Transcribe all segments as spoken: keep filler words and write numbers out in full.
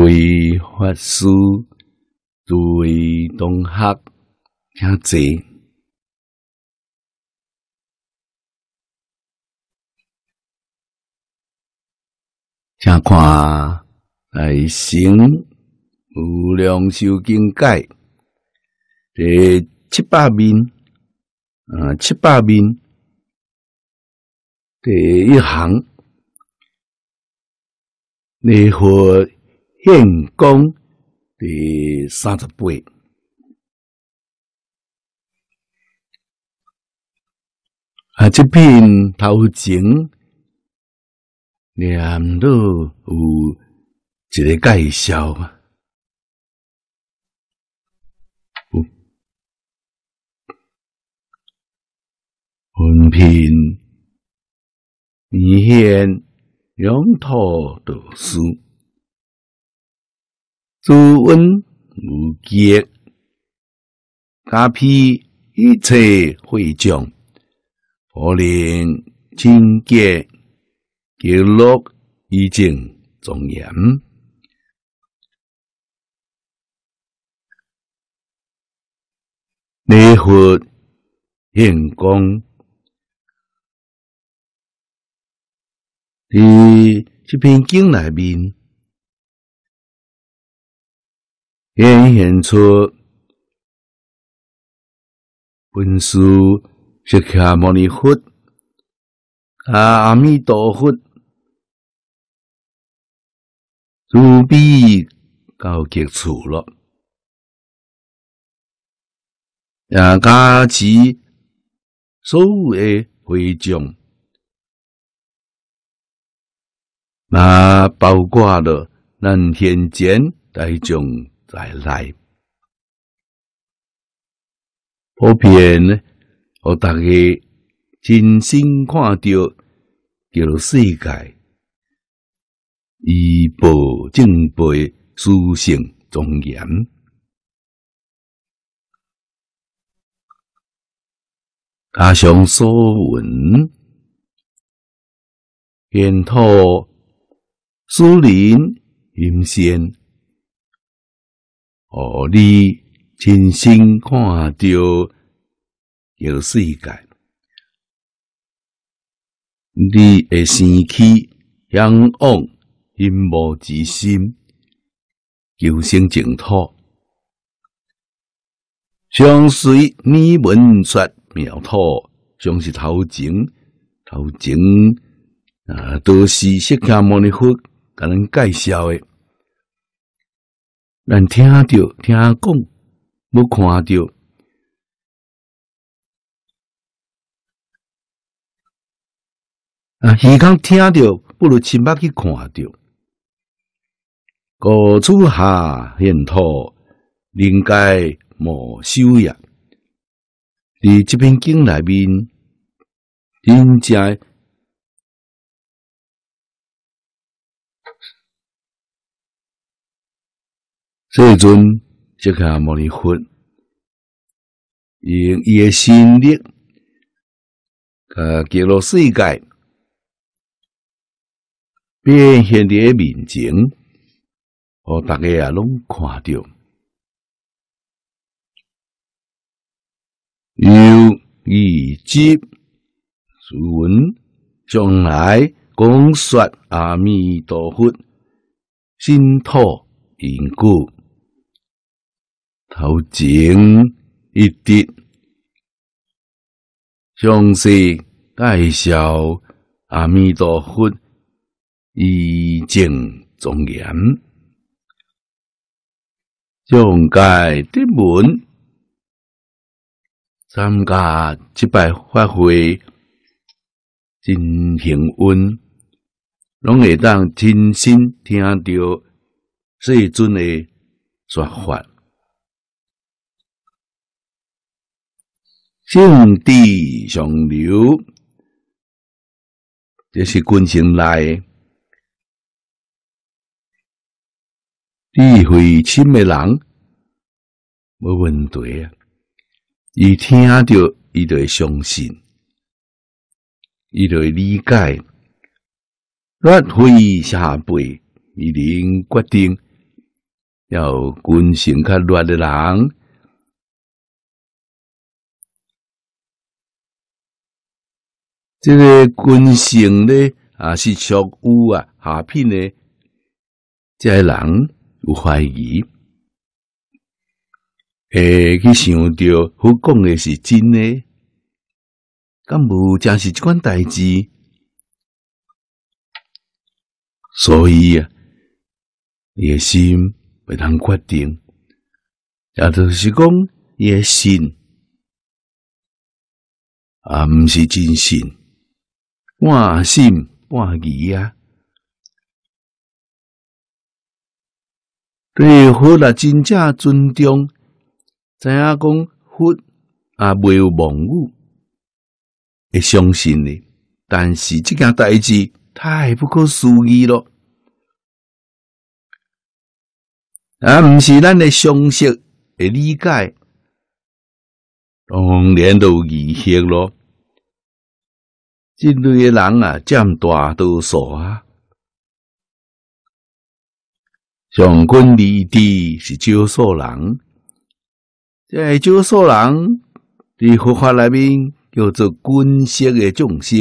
位法师、诸位同学，请坐。请看来成无量寿经解第七百面，啊，七百面第一行，尼佛现讲第三十八。啊，这篇头前念到有一个介绍啊，分品弥现永土道师，诸恩无极，加披一切会众，普令清洁。记录以正庄严，尼佛现讲，伫这篇经内面显现出本师释迦牟尼佛、啊阿弥陀佛。慈悲到极处了，也加持所有的会众，那包括了咱现前大众在内，普遍呢，互大家亲身看到叫世界。以报正辈殊胜庄严，加上所闻，现土树林阴仙，互你亲身看到叫世界，你会生起向往。因无之心，求生净土，相随你闻说妙土，像是头前头前啊，都是释迦牟尼佛甲咱介绍的，咱听到听讲，要看到，啊，耳孔听到，不如亲眼去看到。高处下现土，灵界无修也。伫这篇经内面，真正世尊释迦牟尼佛用伊诶心力，甲极乐世界变现伫面前。互大家也拢看到，由以及自闻将来讲说阿弥陀佛心土因果，头前一直详细介绍阿弥陀佛以正庄严。上界的文参加这摆法会真幸运，拢会当亲身听到世尊的说法。圣地上流，这是君臣内智慧深的人，无问题啊！伊听到，伊就会相信，伊就会理解。若非下辈，伊能决定要有根性较弱的人，这个根性呢，啊是属有啊下品的，这个人有怀疑，会去想到好讲的是真的，敢无正是这款代志？所以啊，伊的心袂通决定，也就是讲，伊的心啊，毋是真信，半信半疑啊。对佛啊，真正尊重，知影讲佛啊，袂有妄语，会相信的。但是这件代志太不可思议了。啊，毋是咱的常识会理解，当然都有疑惑咯。这类的人啊，占大多数啊。上根离地是少数人，这少数人伫佛法内面叫做根色的众生，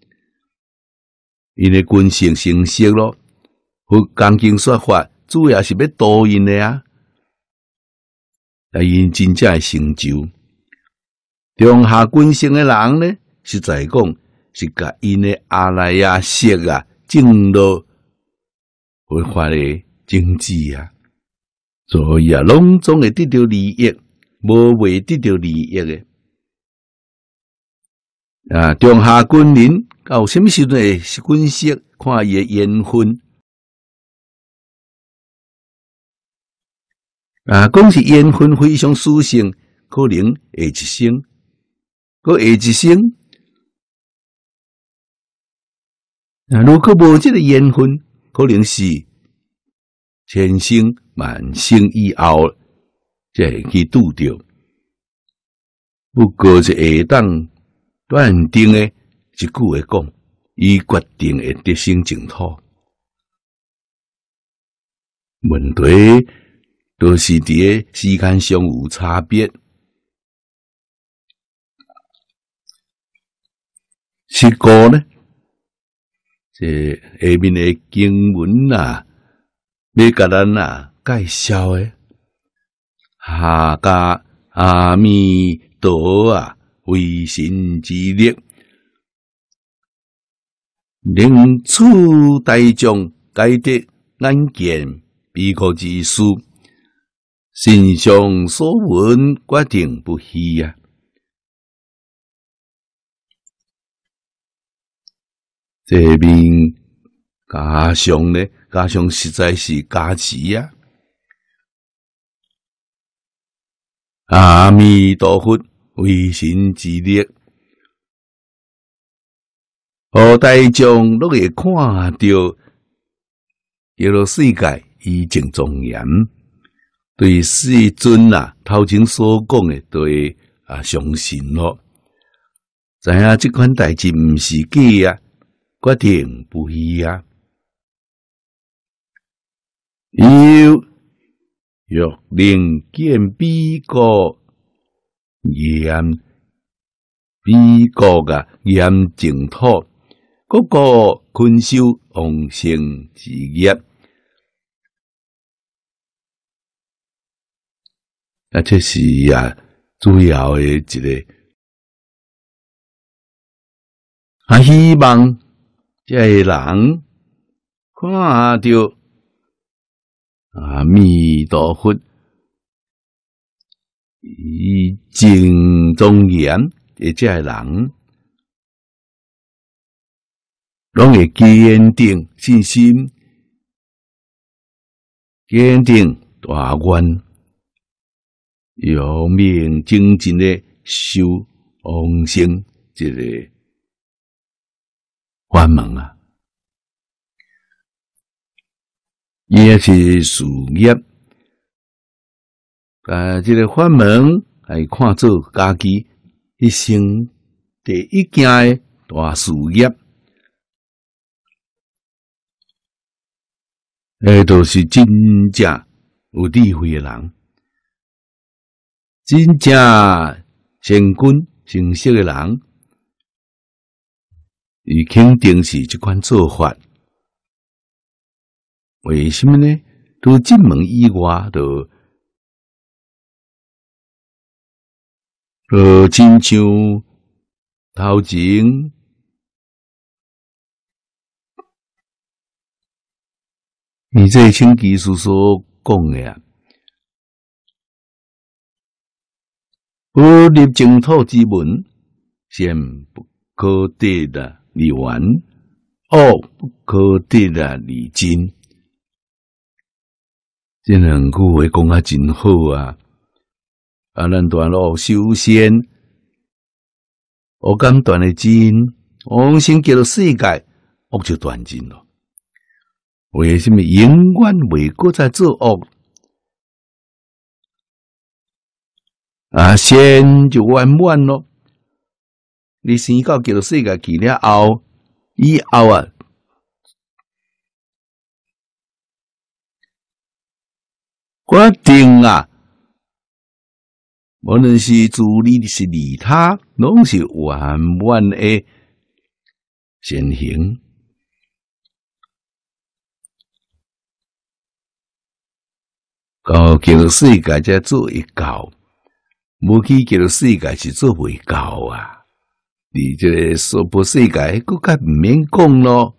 因为根性成色咯。佛讲经说法。主要是要导因的啊，来因真正的成就。中下根性的人呢，实在讲是甲因的阿赖耶识啊，正落佛法的经济啊，所以啊，拢总会得到利益，无未得到利益的。啊，中下根人到什么时阵会是根色？看伊的缘分。啊，讲是缘分非常殊胜，可能下一生，搁下一生。啊，如果无这个缘分，可能是千生万生以后才会去拄着。不过是下当断定的一句话讲，伊决定会得生净土。问题都是伫个时间上有差别。是个呢？这下面的经文啊，要甲咱啊介绍的，下家阿弥陀啊，为神之力，令处大众皆得眼见彼国之事。心上所闻，决定不虚啊！这边加上呢，加上实在是加持啊！阿弥陀佛，为神之力，互大众都会看到，叫做世界以正庄严。对世尊啊，头前所讲的，都会啊相信咯。知影这款代志毋是假啊，决定不虚啊。有若能见彼国严，彼国啊严净土，各个困修往生之业。啊，这是啊主要的一个啊，希望这个人看到阿弥陀佛以正庄严的这个人，拢会坚定信心，坚定大愿。有命精进的修往生这个法门啊，也是事业。啊，这个法门系看做家己一生第一件的大事业，诶，都是真正有智慧诶人，真正成功成熟诶人，伊肯定是这款做法。为什么呢？除进门以外，就就亲像头前你这请技术所讲的啊，不入净土之门，先不可得的离缘，恶不可得的离真。这两句话讲啊真好啊！啊，咱段落修仙，我敢断的真，我先叫做世界，恶就断尽了。为什么永远未过再做恶？啊，仙就圆满咯。你生到叫做世界去了后，以后啊，我定啊，无论是自利是利他，拢是圆满的善行。到叫做世界才做会到，无去叫做世界是做袂到啊！你这个娑婆世界，佫较毋免讲咯。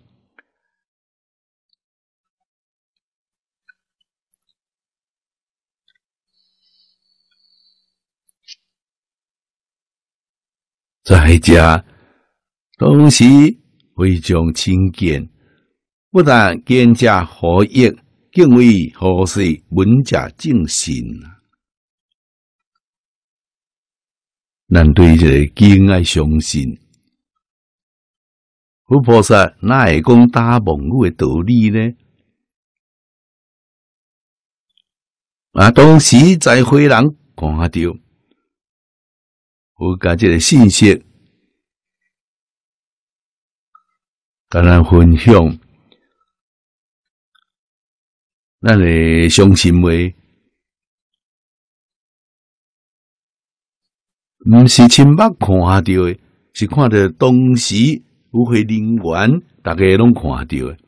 在家同时非常亲见，不但见者合一。敬畏何事闻者正信啊！咱对这个敬爱相信，佛菩萨哪会讲大妄语的道理呢？啊，当时在会人看到，有甲这个信息，甲咱分享。咱会相信为，毋是亲目看到的，是看到当时有会人员，大家拢看到的。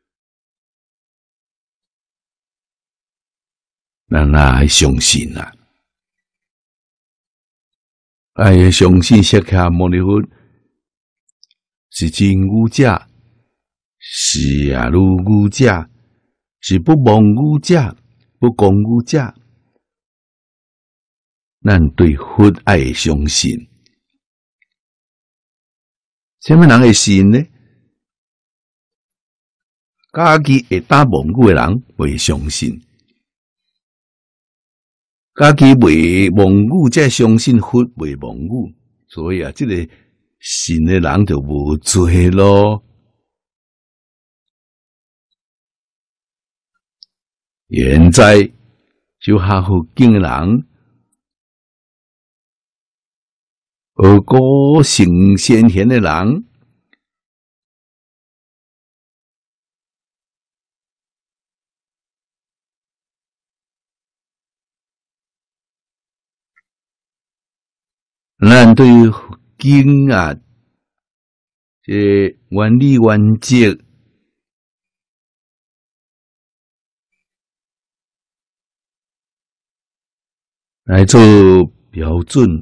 咱哪会相信啊？爱相信释迦牟尼佛是真语者，是啊如语者。是不妄语者，不讲语者，咱对佛爱相信。什么人会信呢？家己会打妄语的人会相信，家己袂妄语才相信佛袂妄语，所以啊，这个信的人就无多咯。现在就下佛经的人，而果成先贤的人，咱对佛经啊，这原理原则。来做标准，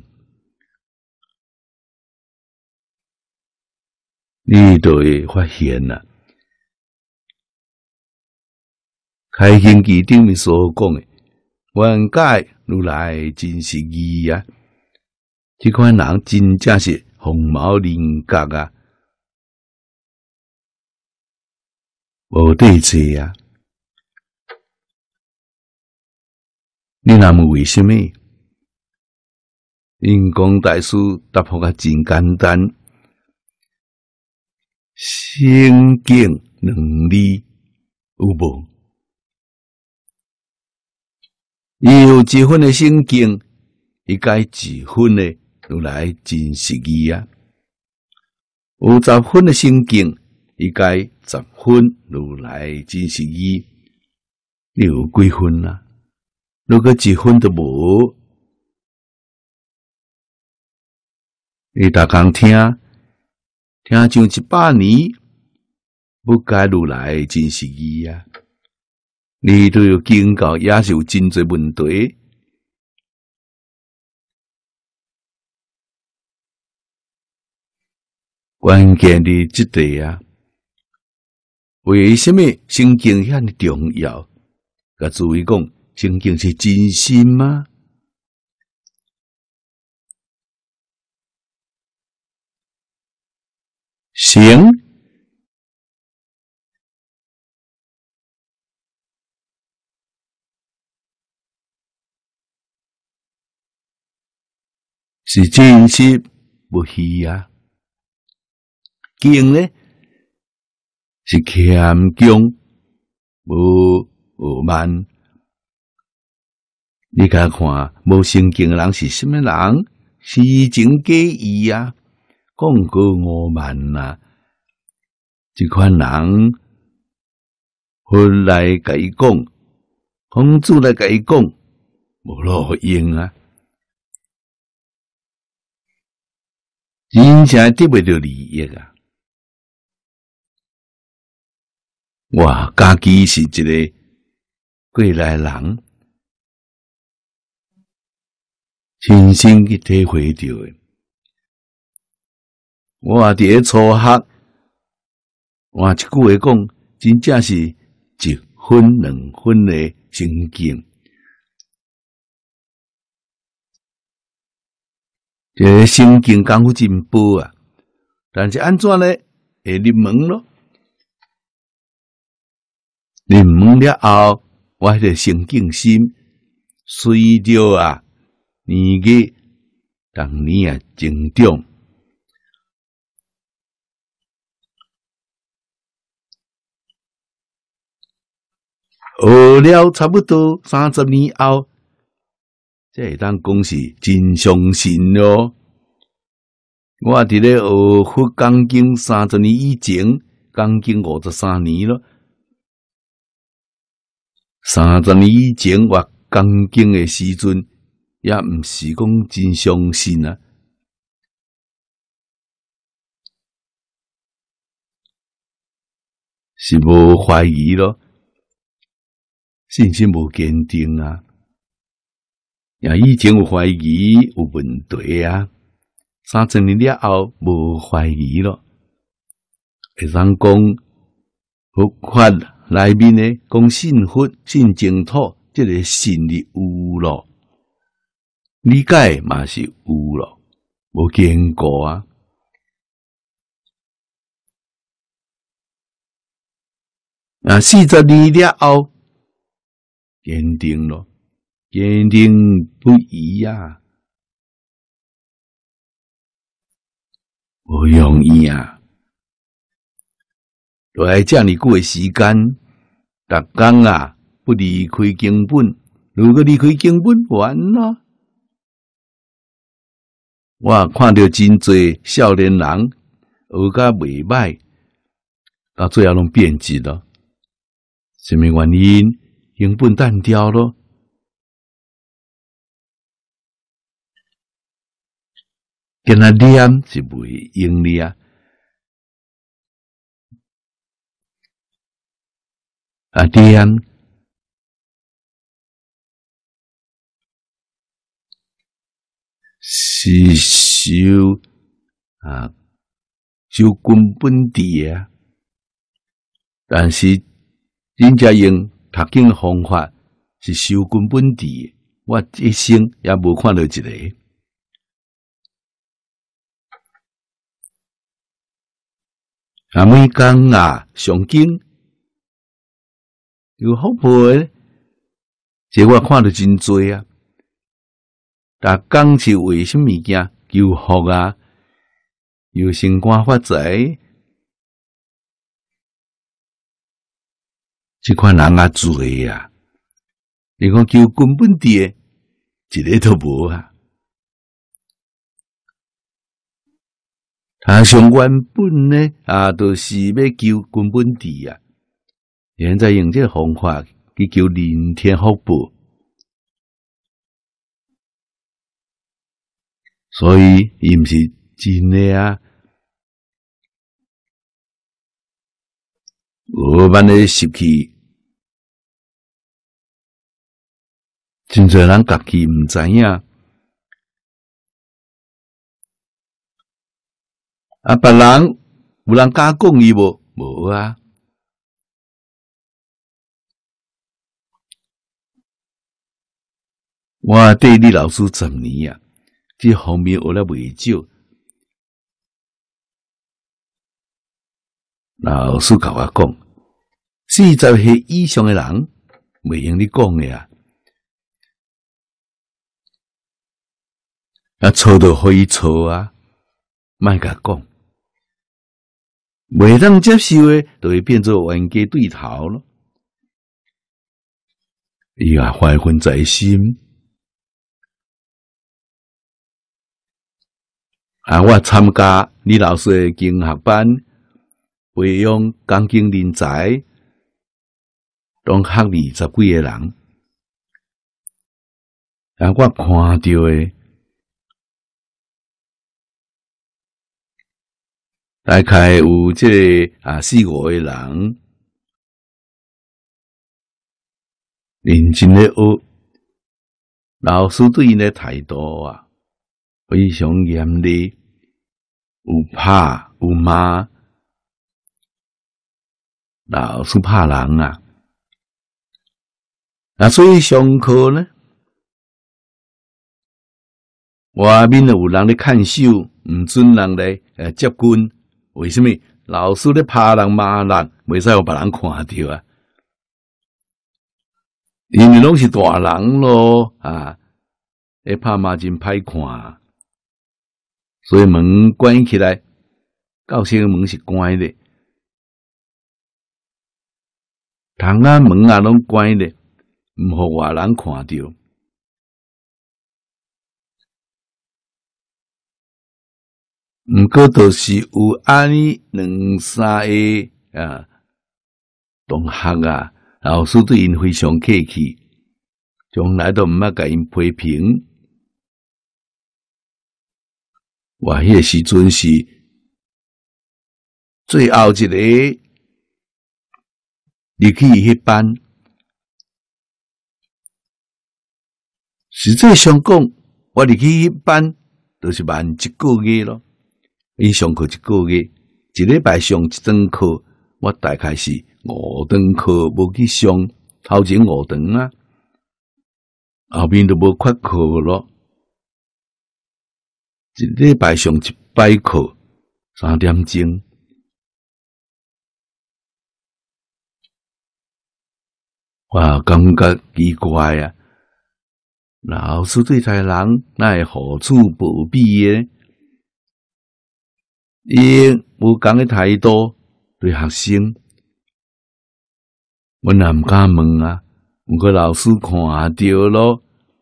你就会发现啦。开经记顶面所讲的，原解如来真实义啊！这款人真正是凤毛麟角啊，无对错啊！你若问为什么？因讲大师答复啊真简单，心境能力有无？伊有一分的心境，伊该一分的如来真实义啊；有十分的心境，伊该十分如来真实义。你有几分啊？ 如果一分都无，你逐工听，听上一百年，不该如来真实义啊！你都有警告，也是有真侪问题。关键的即个啊，为什么圣经遐尼重要？甲注意讲，圣经是真心吗？神是真实不虚啊。经呢是谦恭无傲慢，你甲看无圣经的人是什么人？虚情假意啊，讲过傲慢啊，这款人后来甲伊讲，孔子来甲伊讲，无路用啊，真正得袂到利益啊！我家己是一个过来人，亲身去体会到的。我伫咧初学，我一句话讲，真正是一分两分的圣经。这个圣经功夫真薄啊，但是安怎呢？会入门咯。入门了后，我迄个圣经心，随着啊年纪逐年啊增长，学了差不多三十年后，这会当讲是真相信咯。我伫咧学佛讲经三十年以前，讲经五十三年咯。三十年以前，我讲经的时阵，也毋是讲真相信啊，是无怀疑咯，信心无坚定啊。也以前有怀疑有问题啊，三十年了后无怀疑咯，会当讲佛法内面呢，讲信佛、信净土，这个信力有咯，理解嘛是有咯，无坚固啊。啊，四十年了后，坚定咯，坚定不移啊，无容易啊。落来遮尼久诶时间，逐工啊不离开经本，如果离开经本完咯。我看到真侪少年人学甲袂歹，到最后拢变质咯。什么原因？经本单调咯。跟他念是袂用哩啊。啊，念是修啊修根本地啊，但是真正用读经的方法是修根本地，我一生也无看到一个。啊，每工啊上经。有福报，这我看到真多啊！逐工是为什么物件求福啊？有升官发财，这款人啊多啊！你讲求根本地，一个都无啊！他上原本呢啊，都是要求根本地啊。现在用这个方法去求人天福报， 所以伊毋是真诶啊。我慢诶失去，真侪人家己毋知影。啊，别人有人敢讲伊无？无啊。我对李老师十年啊，这方面学了袂少。老师甲我讲，四十岁以上的人袂用你讲的啊，啊错就可以错啊，莫甲讲，袂当接受的，就会变做冤家对头咯。伊啊怀恨在心。啊！我参加李老师的经学班，培养钢筋人才，拢学二十几个人。啊！我看到的大概有这个啊四五个人，认真咧学，老师对因的态度啊。非常严厉，有拍有骂，老师拍人啊！啊，所以上课呢，外面有人咧看守，毋准人来呃接近。为什么？老师咧拍人骂人，袂使互别人看到啊！因为拢是大人咯啊，咧拍骂真歹看。所以门关起来，教室门是关的，窗啊门啊拢关的，毋互外人看到。毋过就是有安尼两三个啊同学啊，老师对因非常客气，从来都毋捌甲因批评。我迄个时阵是最后一个入去迄班，实际上讲，我入去迄班就是慢一个月咯。伊上课一个月，一礼拜上一堂课，我大概是五堂课无去上，头前五堂啊，后面都无缺课咯。一礼拜上一摆课，三点钟。我感觉奇怪啊！老师对待人哪会好处无比诶？伊无共诶态度对学生，阮也毋敢问啊。毋过老师看到咯。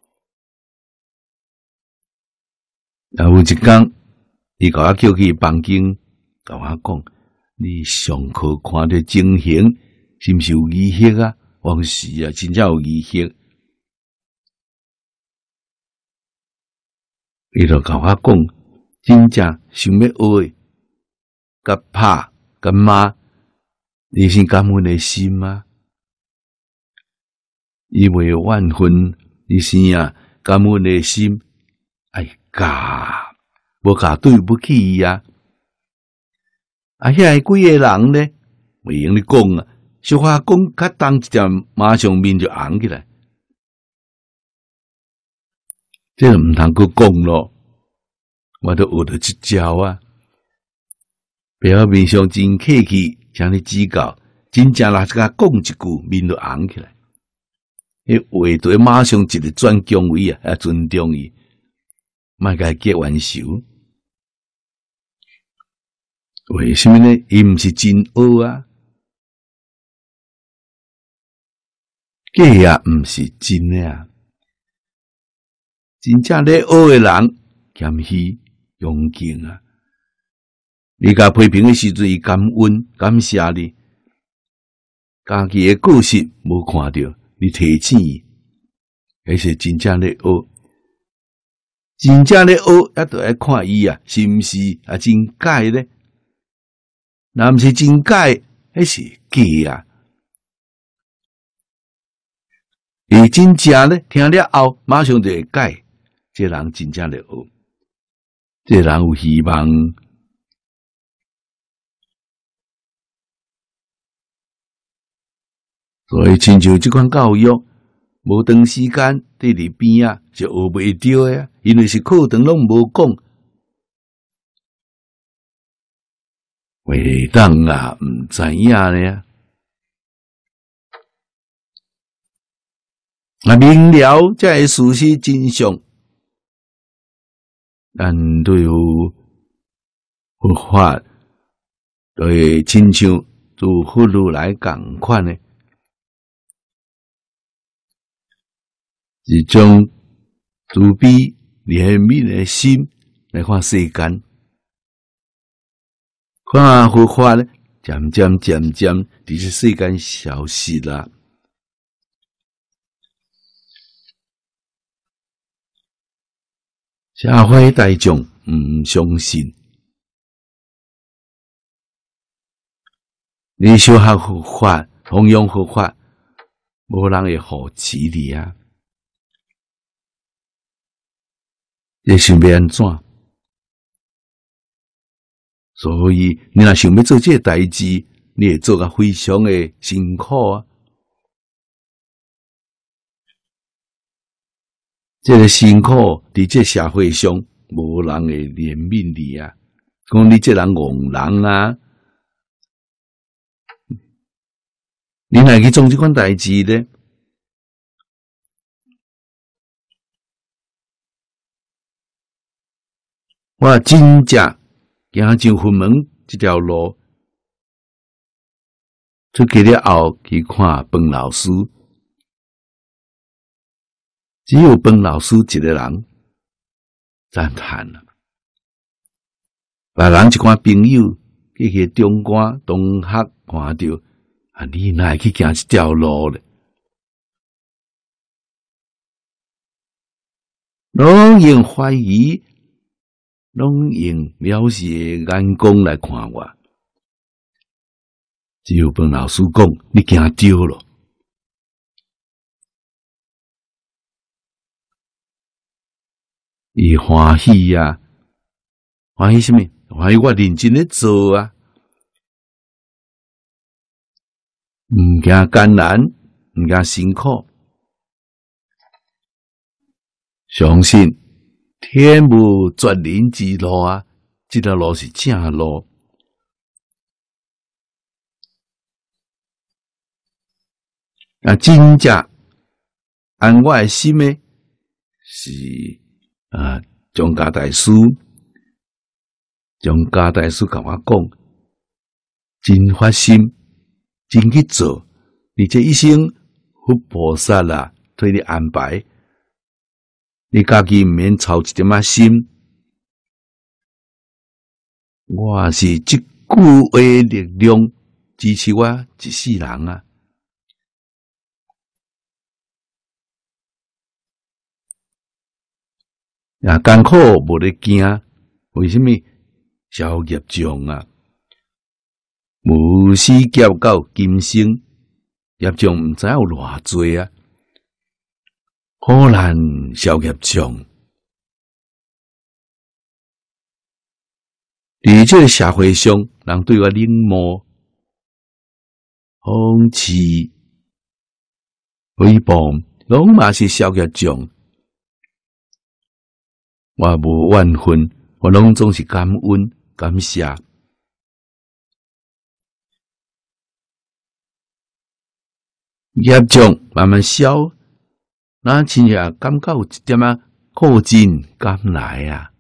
啊，有一天，伊甲我叫去房间，甲我讲：你上课看到情形，是毋是有疑惑啊？我讲是啊，真正有疑惑。伊就甲我讲，真正想要学，甲拍甲骂，你是感恩的心吗？伊袂怨恨，你是啊感恩的心。哎教，无教对不起伊啊！啊，遐几个人呢？袂用你讲啊，小话讲较重一点，马上面就红起来。这个毋通佮讲咯，我都学到一招啊！表面上真客气，请你指教，真正若是甲讲一句，面就红起来。迄话对马上一个转恭维啊，啊尊重伊。莫甲伊结冤仇，为什么呢？伊毋是真学啊，假也毋是真诶啊。真正咧学诶人，谦虚恭敬啊。你甲批评诶时阵，伊感恩感谢你，家己诶个性无看到，你提醒伊，迄是真正咧学。 真正咧学，也着爱看伊啊，是毋是啊真假咧？若毋是真假，迄是假啊！伊真正咧听了后，马上就会改。这人真正咧学，这人有希望。所以，亲像即款教育，无长时间伫伫边啊，是学袂着诶啊，因为是课堂拢无讲。会当啊，毋知影咧啊。啊，明了才会事实真相。咱对有佛法，就会亲像如佛如来共款诶，是将慈悲怜悯诶心来看世间，看佛法咧，渐渐渐渐伫这世间消失啦。社会大众毋相信，你小学佛法、弘扬佛法，无人会扶持你啊！你想要安怎？所以你若想要做这个代志，你会做甲非常的辛苦啊！这个辛苦伫这社会上，无人会怜悯你啊！讲你这人戆人啊！你若去做这款代志咧，我真正行上佛门这条路，出去了后去看彭老师。只有彭老师一个人赞叹了，别人一寡朋友去去中官同学看到，啊，你哪会去行这条路咧？拢用怀疑，拢用藐视的眼光来看我。只有彭老师讲，你行对了。伊欢喜啊，欢喜什么？欢喜我认真咧做啊，毋惊艰难，毋惊辛苦，相信天无绝人之路啊，这条路是正路。啊，真正按我的心诶，是。啊，张家大师，张家大师甲我讲，真发心，真去做，你这一生佛菩萨啦，替你安排，你家己毋免操一点仔心。我是即句话力量支持我一世人啊！啊，艰苦无咧惊，为什么？消业障啊，无始劫到今生，业障毋知有偌济啊，好难消业障。伫这个社会上，人对我冷漠、讽刺、诽谤，拢嘛是消业障。我无怨恨，我拢总是感恩、感谢。业障慢慢消，咱真正感觉有一点仔靠近甘来啊！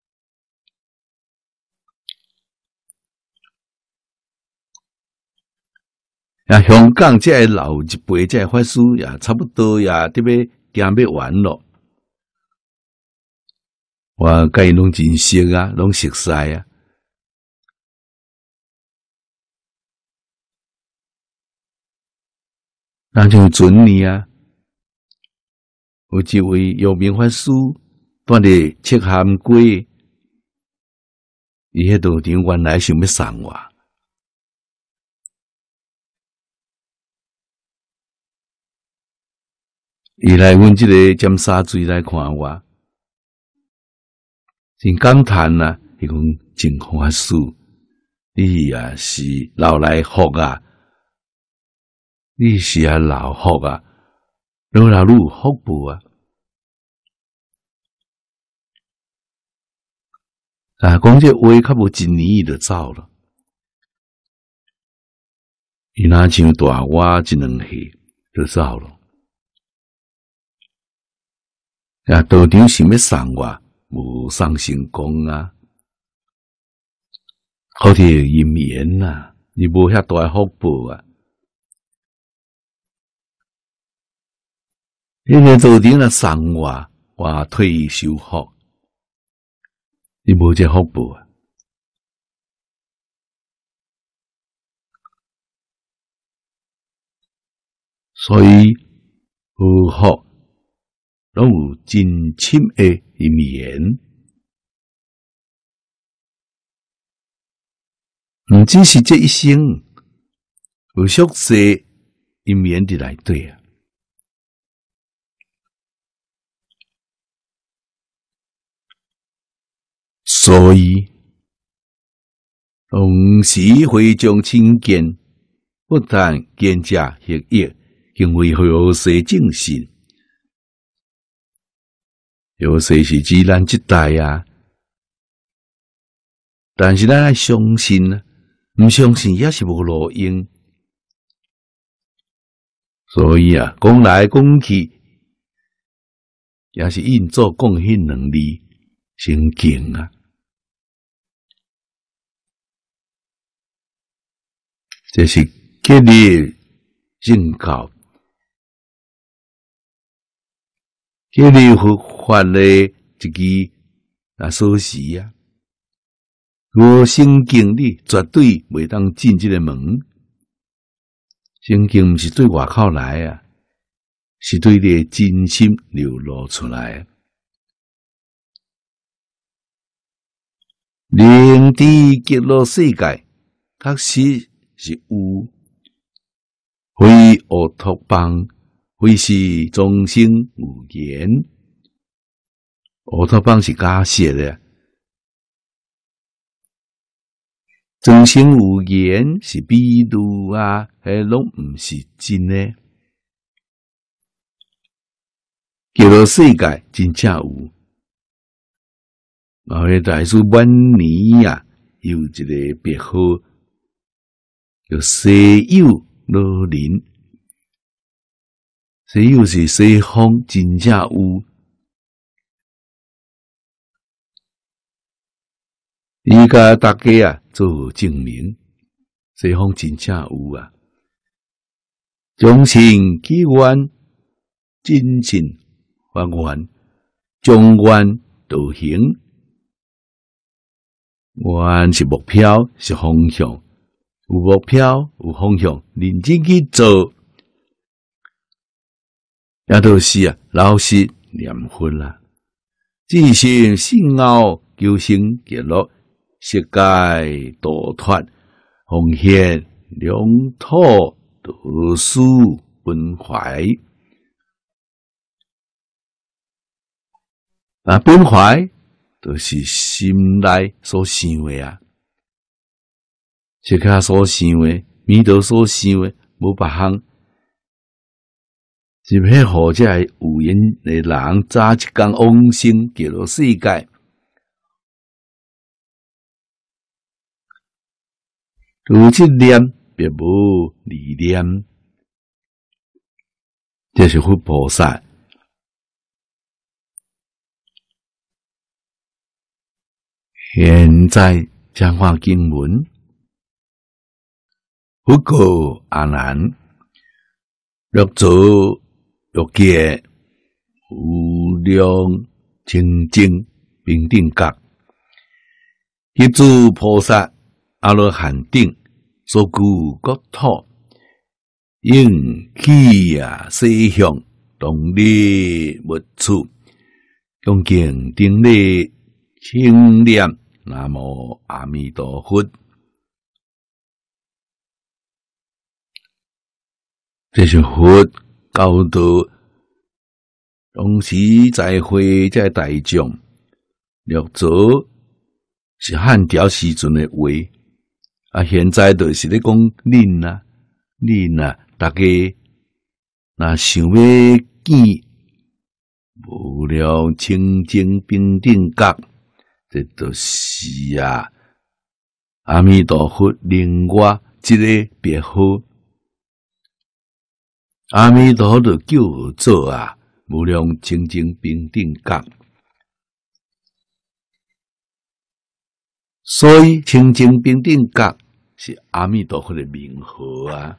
啊，香港这老一辈这法师也差不多也得要行要完咯。我甲伊拢真熟啊，拢熟悉啊。咱像前年啊，有一位有名法师蹛咧切含过，伊迄道场原来想要送我，伊来阮即个尖沙咀来看我，真感叹啊！伊讲真欢喜，你也是老来福啊，你是啊老福啊，老老愈有福报啊！啊，讲这话较无一年伊就走了，伊若像大我一两下就走了。啊，道场想要送我，无送成功啊！好条姻缘啊，你无遐大福报啊！迄个道场若送我，我退伊受福。你无这福报啊！所以有福拢有真深的一面，毋只是这一生有俗世一面伫内底啊。所以，同时会将亲见，不但见者合一，更为后世正信。后世是指咱这代啊，但是咱爱相信啊，唔相信也是无路用。所以啊，讲来讲去，也是应做贡献能力先敬啊。这是建立正教，建立佛法的一个啊锁匙啊。无圣经，你绝对袂当进这个门。圣经毋是对外口来啊，是对你真心流露出来。灵知极乐世界，确实是有，非乌托邦，非是众生有言。乌托邦是假设的，众生有言是比喻啊，迄拢毋是真的。极乐世界真正有，后迄大师晚年啊，有一个别号。叫西游罗林，西游是西方真正有，伊甲大家啊做证明，西方真正有啊。将心起愿，真心发愿，将愿导行，愿是目标，是方向。有目标，有方向，认真去做，也都是啊，老实念佛啦。自信信后，求生极乐，世界度脱，奉献良土，得殊本怀。啊，本怀就是心内所想的啊。即刻所想的，弥陀所想的，无别项，是迄互这有缘的人早一天往生极乐世界。有这念，别无离念，这是佛菩萨。现在讲话经文。佛告阿难：若作欲界无量清净平等觉，一诸菩萨阿罗汉等所居国土，应起啊西向动力无处， 恭敬顶礼清念南无阿弥陀佛。这是佛教导当时在会这大众，略早是汉朝时阵的话，啊，现在就是咧讲恁啊，恁啊，大家若想要见无量清净平等觉，这就是啊，阿弥陀佛另外一个别号。阿弥陀佛就叫做啊无量清净平等觉，所以清净平等觉是阿弥陀佛的名号啊。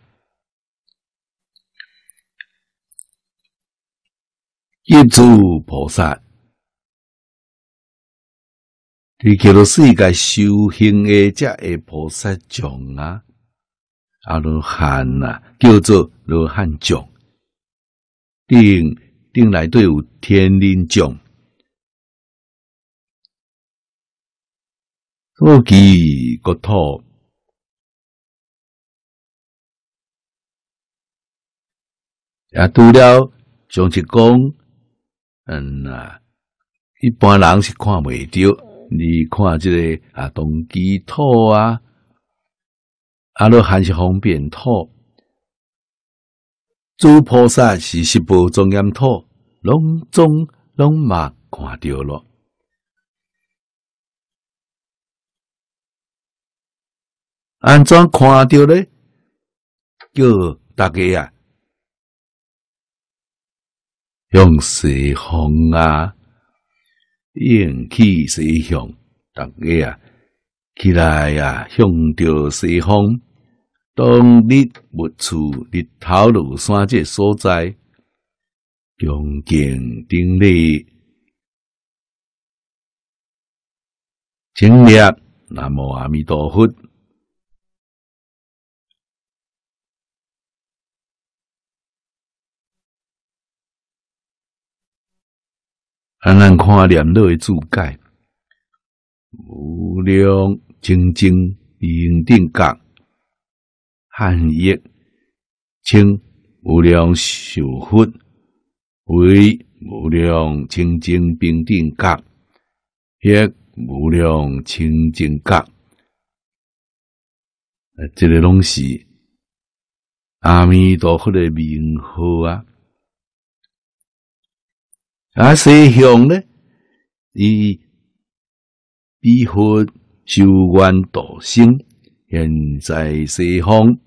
一诸菩萨，伫叫做世界修行的这个菩萨众啊，阿罗汉啊，叫做罗汉众。顶顶内底有天人众，所记国土，也除了像是讲。嗯啊，一般人是看袂到，你看这个啊，动机土啊，阿罗汉是方便土，诸菩萨是十部庄严土，拢总拢嘛看到了。安怎看到咧？叫大家啊！向西方啊，应去西向，大家啊起来啊，向着西方。当日没处日头落山这所在，恭敬顶礼，请念南无阿弥陀佛。咱咱看念落的注解，无量清净平等觉，汉译称无量寿佛为无量清净平等觉，亦无量清净觉。啊，这个拢是阿弥陀佛的名号啊。啊，西向呢？以彼佛修愿度生，现在西方，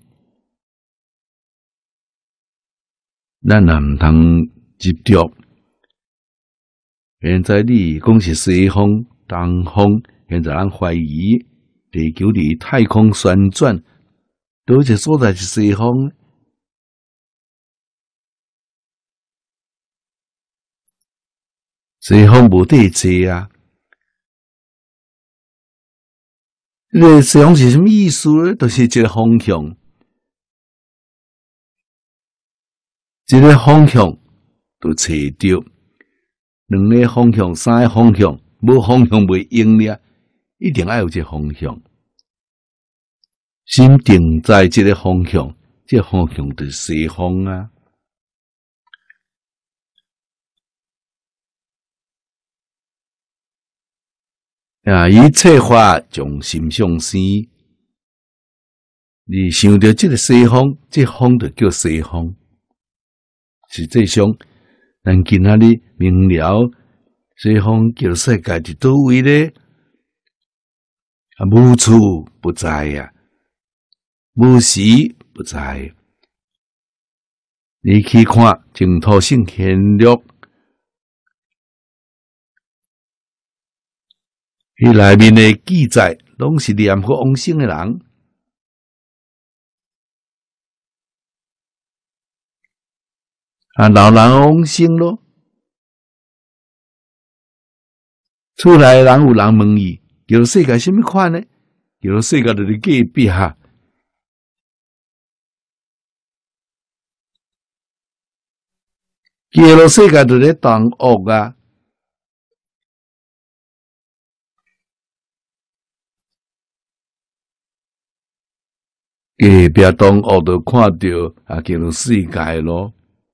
咱也毋通执着。现在你讲是西方、东方，现在咱怀疑地球伫太空旋转，倒一个所在是西方。西方无地坐啊！这个西方是什么意思呢？就是一个方向，一个方向都找到，两个方向、三个方向，无方向袂用了，一定要有一个方向。心定在这个方向，这个方向就是西方啊。啊！一切法从心向生，你想到这个西方，这方就叫西方。实际上，咱今仔日明了西方叫世界伫倒位咧？啊，无处不在呀、啊，无时不在。你去看净土性显录。伊内面的记载，拢是念佛往生的人。啊，老人往生咯。厝内人有人问伊，叫世界什么款呢？叫世界就是隔壁哈。叫世界就是东屋啊。 隔壁同学都看到啊，叫世界咯。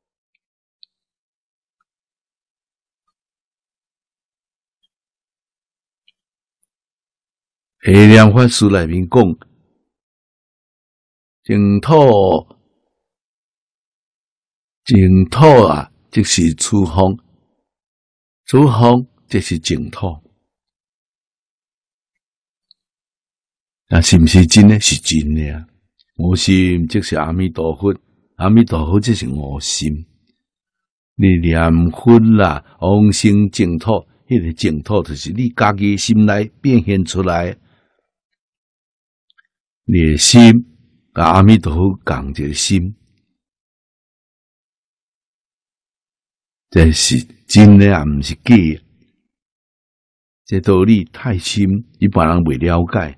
下念法师内面讲，净土，净土啊，即是处方，处方即是净土。啊，是毋是真诶？是真诶啊！我心即是阿弥陀佛，阿弥陀佛即是我心。你念佛啦，往生净土，迄、那个净土就是你家己心内变现出来。你的心甲阿弥陀佛共一个心，这是真诶，也毋是假的。这道理太深，一般人未了解。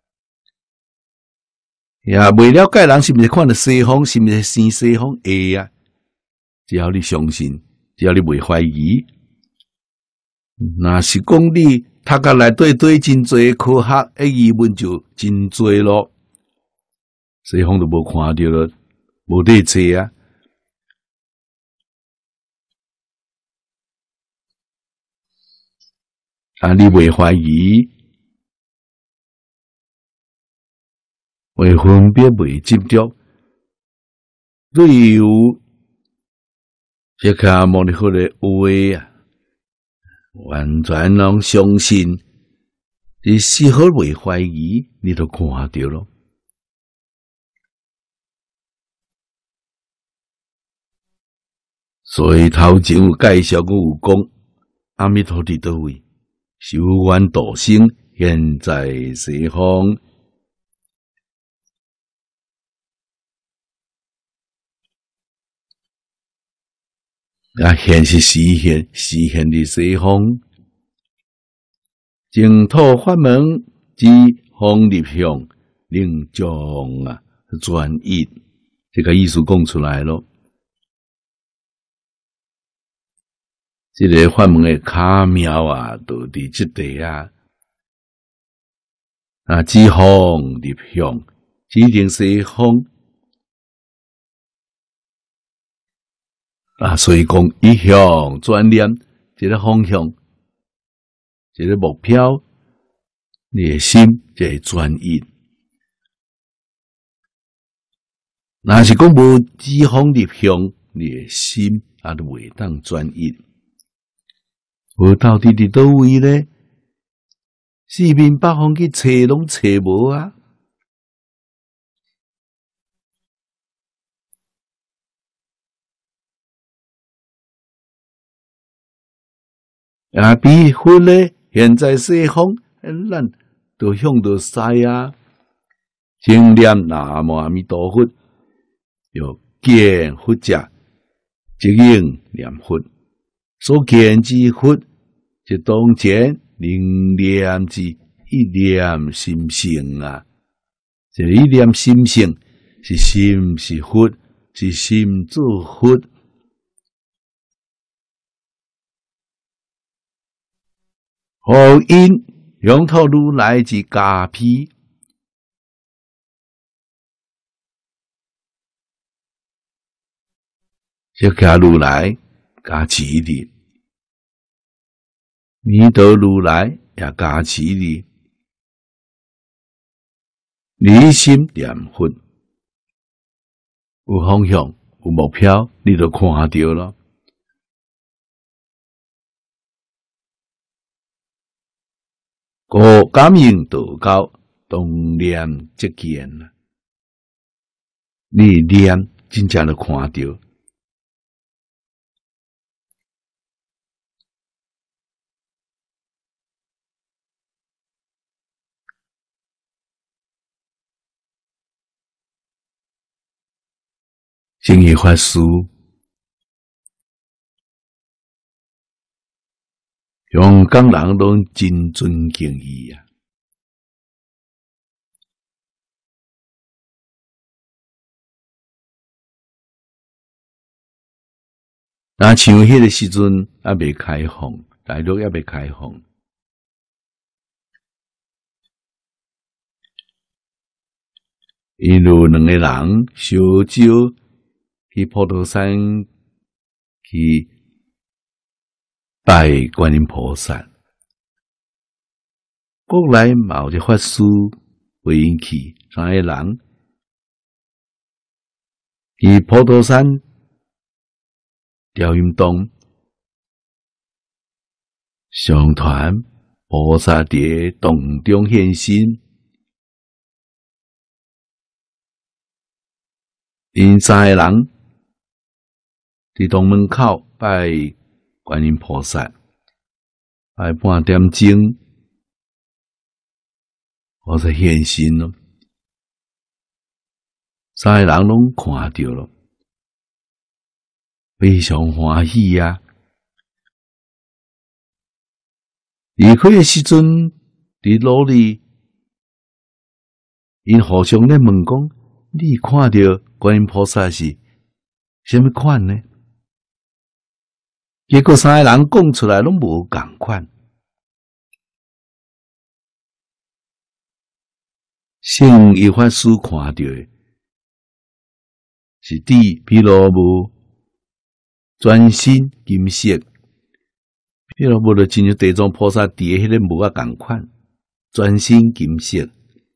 也未了解人是毋是看到西方，是毋是生西方会啊？只要你相信，只要你未怀疑，若是讲你读甲内底对真侪科学诶疑问就真侪咯。西方都无看到了，无得坐啊！啊，你未怀疑，未分别，未执着，对有这卡莫尼好的话啊，完全拢相信，你丝毫未怀疑，你都看到咯。所以头前有介绍过有讲，阿弥陀伫倒位，修愿度生，现在西方。啊，现是实现，实现伫西方。净土法门之方立向，令将啊转译，这个意思讲出来咯。这个法门的卡妙啊，都伫即地啊，啊，之方立向，指定西方啊，所以讲一向转念，一个方向，一个目标，你的心就会转移。若是讲无指方立向，你的心也就袂当转移。无到底伫倒位咧？四面八方去找，拢找无啊！啊，比佛咧，现在西方，咱都向着西啊。正念南无阿弥陀佛，要见佛者，即应念佛。所见之佛，即当前灵念之一念心性啊！这一念心性是心是佛，是心做佛。何因永透如来之加被，释迦如来加持你，弥陀如来也加持你，你心念佛，有方向，有目标，你就看到了。故感应道交，动念即见啦。你念真正就看到。正义法师香港人都真尊敬伊啊！那像迄个时阵还未开放，大陆也未开放， 因有两个人烧酒去普陀山去拜观音菩萨，国内嘛有一个法师回应去，三个人去普陀山调音洞，上传菩萨伫洞中现身。因三个人伫洞门口拜观音菩萨，拜半点钟，菩萨现身咯。三个人拢看到了，非常欢喜啊！离开的时阵，伫路里，因互相咧问讲：你看到观音菩萨是什么款呢？结果三个人讲出来拢无共款。圣一法师看到的是地毗罗母全身金色，毗罗母就亲像地藏菩萨地的迄个母啊共款，全身金色。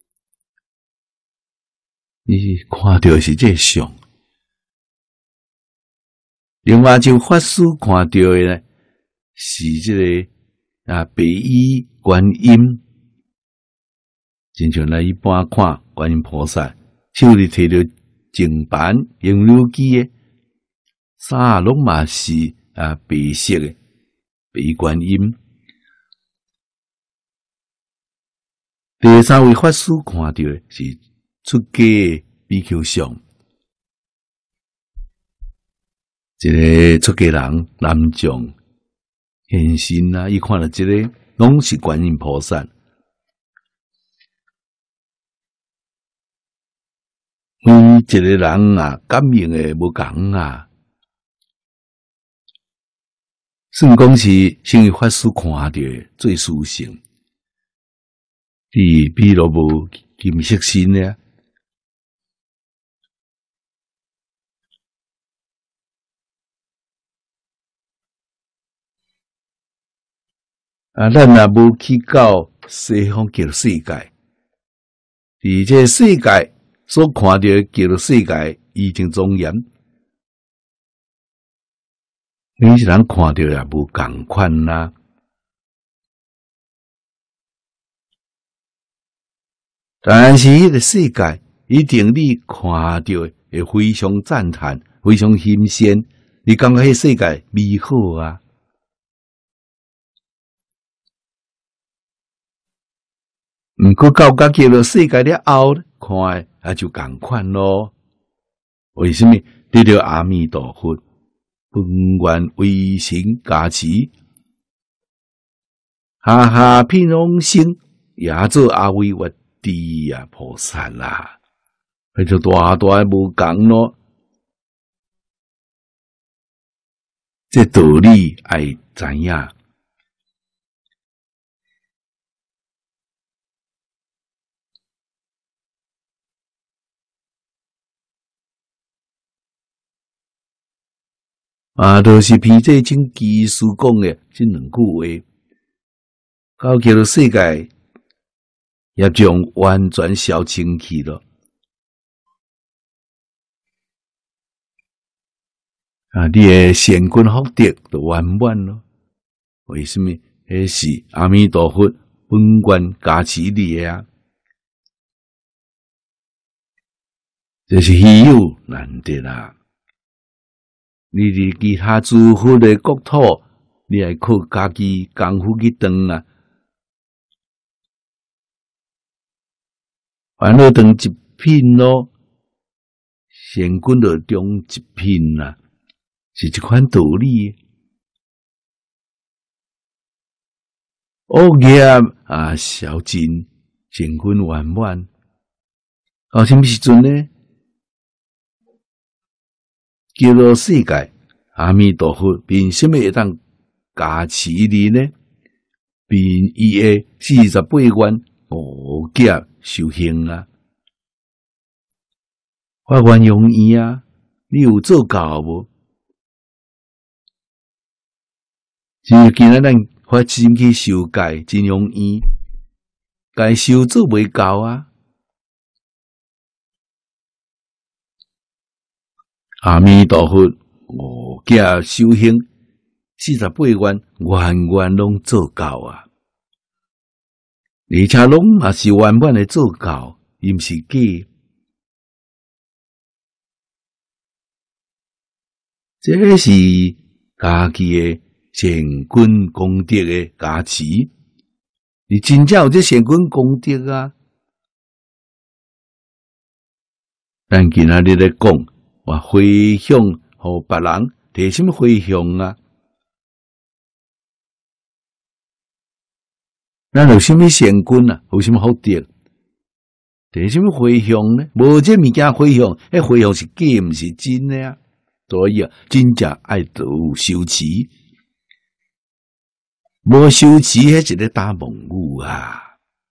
你看到是这相。另外就法师看到的呢，是这个啊白衣观音，亲像咱一般看观音菩萨，手里摕着净盘、银柳枝的，衫拢嘛是啊白色的白衣观音。第三位法师看到的是出家的比丘像。一个出家人男将现身啊，伊看到这个拢是观音菩萨。每一个人啊，感应的无共啊。算讲是圣意法师看到的最殊胜，伫毗罗母金色身呢。啊，咱也无去到西方极乐世界，伫这世界所看到的极乐世界已经庄严，每一人看到也无共款啦。但是迄个世界一定你看到会非常赞叹，非常新鲜，你感觉迄世界美好啊！毋过到甲极乐世界了后，看也就共款咯。为什么？得到阿弥陀佛本愿威神加持，下下遍往生，也做阿维越地啊菩萨啦，迄就大大无共咯。这道理爱知影。啊，就是凭这种技术讲的这两句话，到极乐世界也将完全消清去了。啊，你的善根福德就圆满咯。为什么？迄是阿弥陀佛本愿加持你的啊，这是稀有难得啦。你伫其他诸佛的国土，你还靠家己功夫去断啊，烦恼断一品咯，善根就中一品啦，是一款道理。恶业啊消尽，善根圆满，到什么时阵呢？极乐世界，阿弥陀佛凭什么会当加持你呢？凭伊的四十八愿五劫修行啊！ 发愿容易啊，你有做到无？只是今仔咱发心去受戒，真容易，该受做袂到啊。阿弥陀佛，五戒修行四十八愿，愿愿拢做到啊！而且拢嘛是圆满的做到，伊毋是假。这是家己的善根功德的加持，你真正有这善根功德啊！咱今仔日咧讲，我回向互别人，提什么回向啊？咱有什么善根啊？有什么好德？提什么回向呢？无这物件回向，迄回向是假，毋是真的啊！所以啊，真正爱到修持，无修持，迄是咧打妄语啊！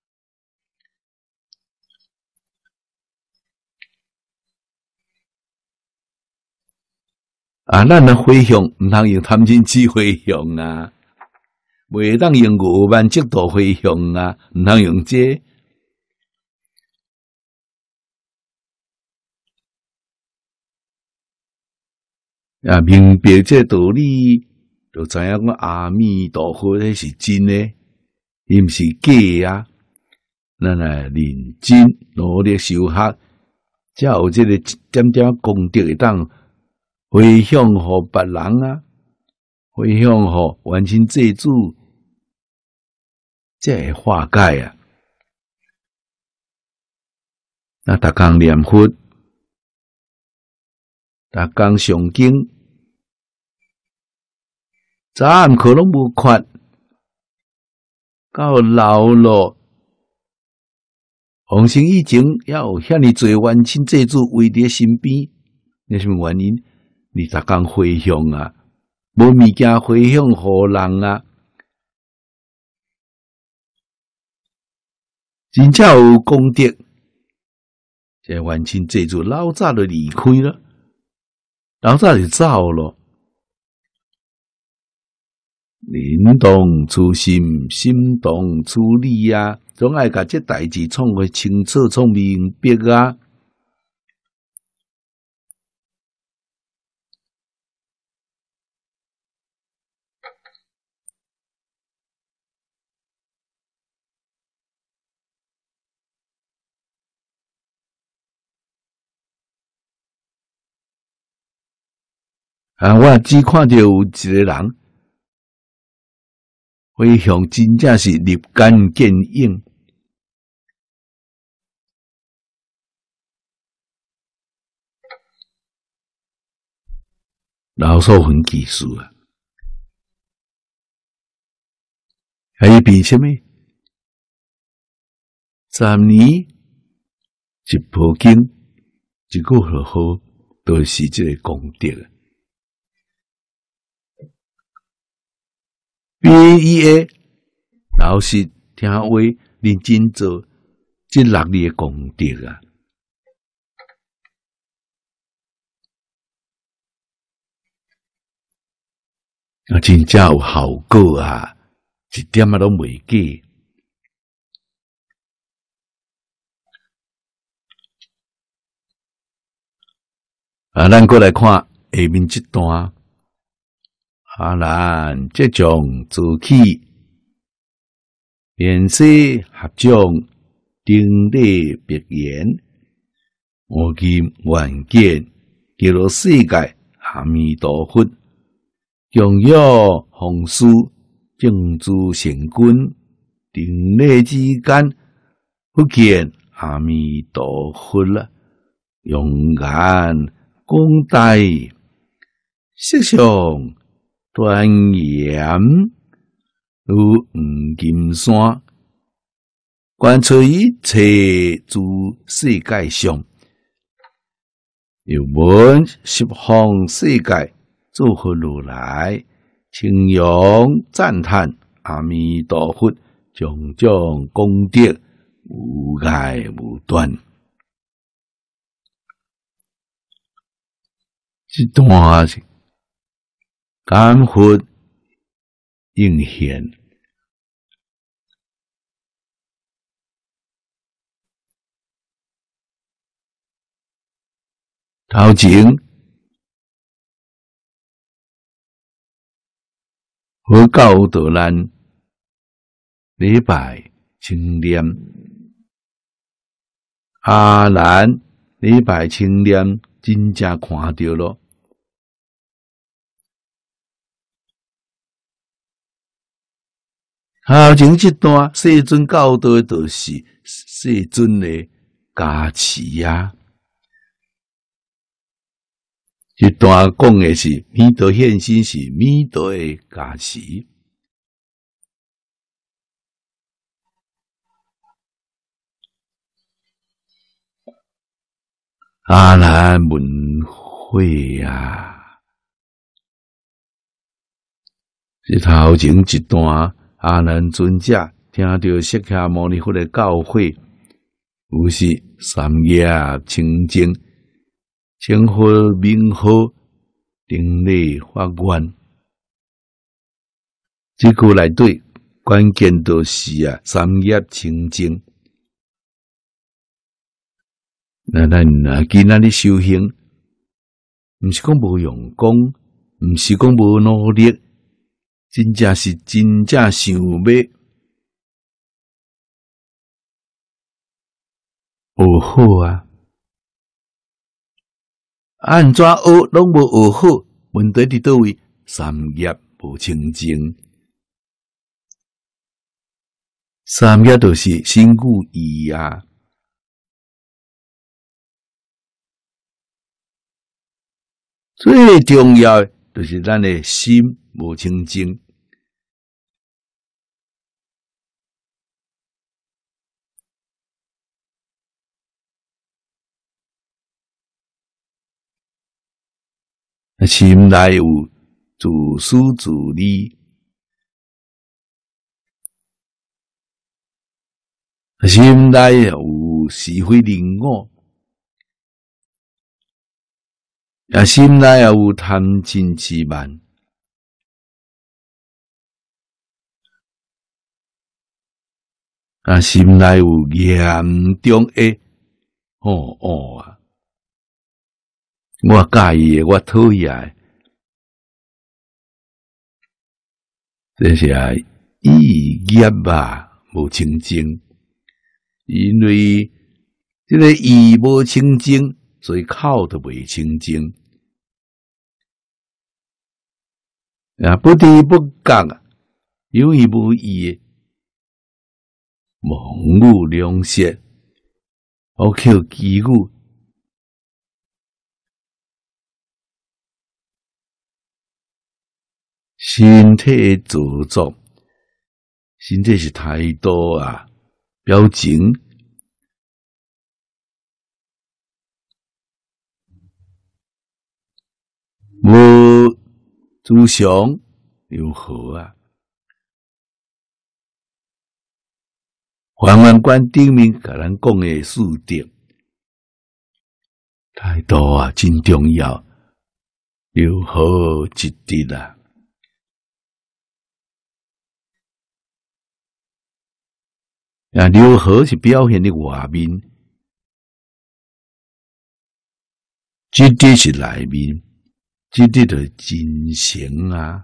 啊，咱的回向毋通用贪嗔痴回向啊，袂当用五万嫉妒回向啊，毋通用这。啊，明白这道理，就知影讲阿弥陀佛迄是真诶，伊毋是假啊。咱来认真努力修学，才有这个一点点功德会当回向互别人啊，回向互完成祭祖，才会化解啊。那逐工念佛。逐工上经，早暗课拢无缺，到老了，往生以前也有遐尼侪冤亲债主围伫身边，那什么原因？你逐工回向啊，无物件回向互人啊，真正有功德，这冤亲债主老早就离开了。老早就走咯，灵动初心，心动处理啊，总爱甲这代志创个清楚、创明白啊。啊！我只看到有一个人回向，真正是立竿见影。老少分技术啊，还一比什么？十年一部经，一个好好，都是这个功德啊。B E A 老实听话，认真做，这六年的功德啊！啊，真正有效果啊，一点仔拢袂假。啊，咱过来看下面这段。阿难，这种自起，莲色合掌，顶礼白言，我今愿见极乐世界阿弥陀佛，供养弘誓，正诸善根，顶礼之间，不见阿弥陀佛啦，勇敢恭戴，色相。端严如黄金山，观测一切诸世界上，由闻十方世界祝福如来，称扬赞叹阿弥陀佛，种种功德无碍无端。 这段是感佛应现。头前，佛教导咱礼拜清念，阿难礼拜清念，真正看到咯。头前这段世尊教导的是世尊的加持啊。这段讲的是弥陀现身，是弥陀的加持。阿难问会啊，这头前一段阿难尊者听到释迦牟尼佛的教诲，有是三业清净。称号名号，顶礼法愿，这句内底关键就是啊，三业清净。那咱啊，今仔日修行，毋是讲无用功，毋是讲无努力，真正是真正想要学好啊。按怎学拢无学好，问题伫倒位？三业无清净，三业就是身故意啊。最重要的就是咱的心无清净。心内有自私自利，心内有是非零我，啊，心内有贪嗔痴慢，啊，心内有严重的哦哦啊。我介意的，我讨厌的，这是啊意业啊无清净，因为这个意无清净，所以口都未清净。啊，不知不觉啊，有意无意的，妄语两舌，恶口绮语。身体的造作，身体是态度啊，表情，无自常如何啊？还原观顶面甲咱讲的四点，态度啊真重要，如何一致啊？啊，柔和是表现的外面，这啲是内面，这啲就真诚啊。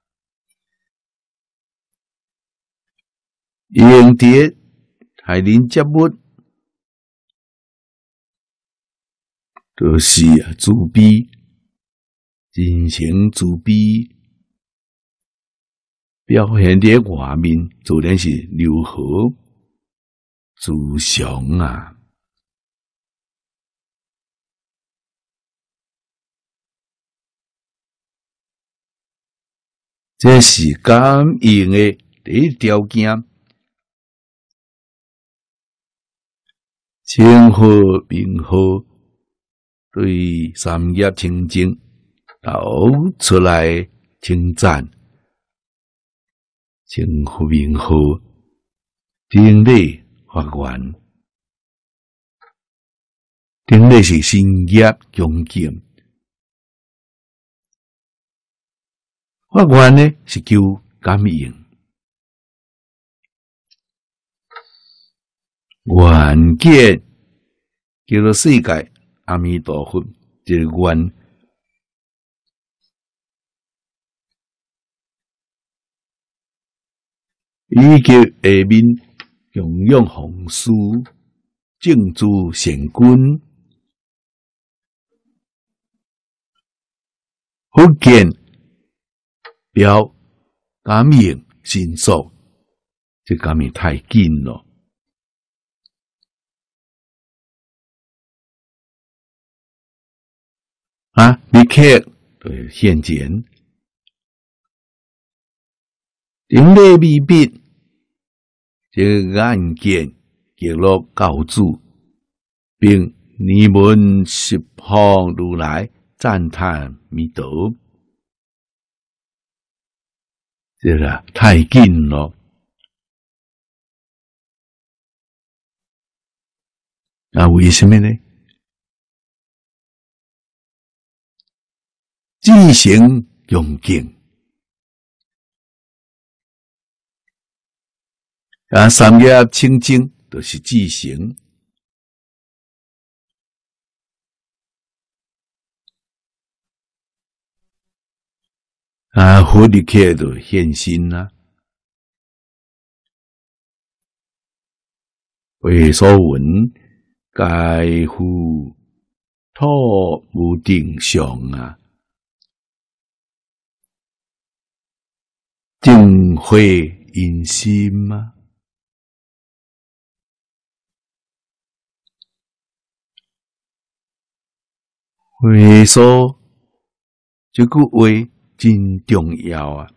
用碟害人接物，就是啊自卑，真诚自卑，表现的外面自然是柔和。自常啊，这是感应的第一条件。称号名号对三业清净导出来称赞，称号名号顶礼。法愿，顶礼是身业恭敬， 法愿呢是求感应，愿见叫做世界阿弥陀佛，这个愿。以及下面供养弘誓、正诸贤君、福建表感应神速，这感应太紧了啊！立刻就现前。顶礼未必，这个案件记录告注，并念闻十方如来赞叹弥陀，这啦太紧了。啊，为什么呢？自行用敬。啊，三业清净都是自行。啊，佛立刻就现身啦。为所闻，该乎土无定相啊，正会因心啊。会所这句话真重要啊！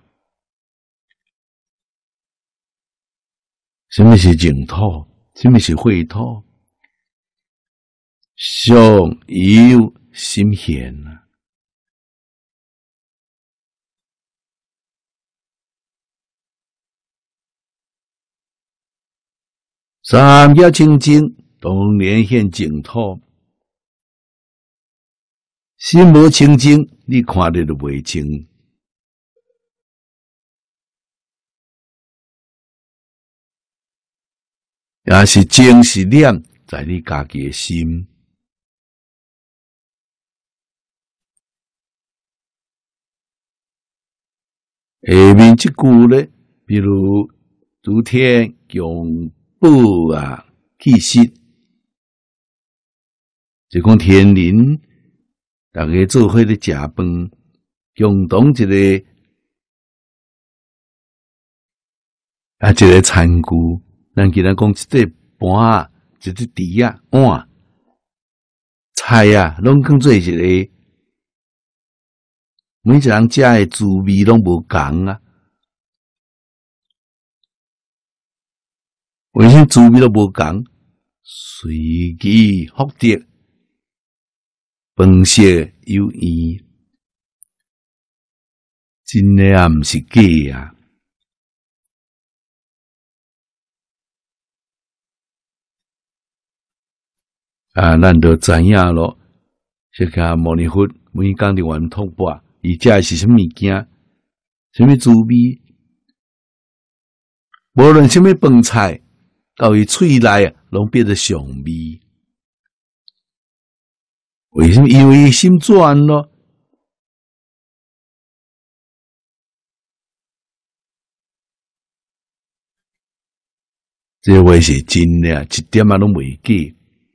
什么是净土？什么是秽土？相由心现啊！三业清净，当然现净土。心无清净，你看着就袂清。也是正是念在你家己的心。下面这句呢，比如诸天供宝啊，气息，就讲天人。大家做伙咧食饭，共同一个啊，一个餐具。咱今仔讲一块盘啊，一块碟啊、碗、菜啊，拢当做一个。每一人食诶滋味拢无共啊，为什么滋味都无共？随机福德。饭色有异，真诶也毋是假啊！啊，咱就知影咯。释迦牟尼佛每讲伫圆通播，伊食诶是啥物物件？啥物滋味？无论啥物饭菜，到伊喙内啊，拢变得上味。为什么？因为心转咯。这话是真的，一点仔拢袂假。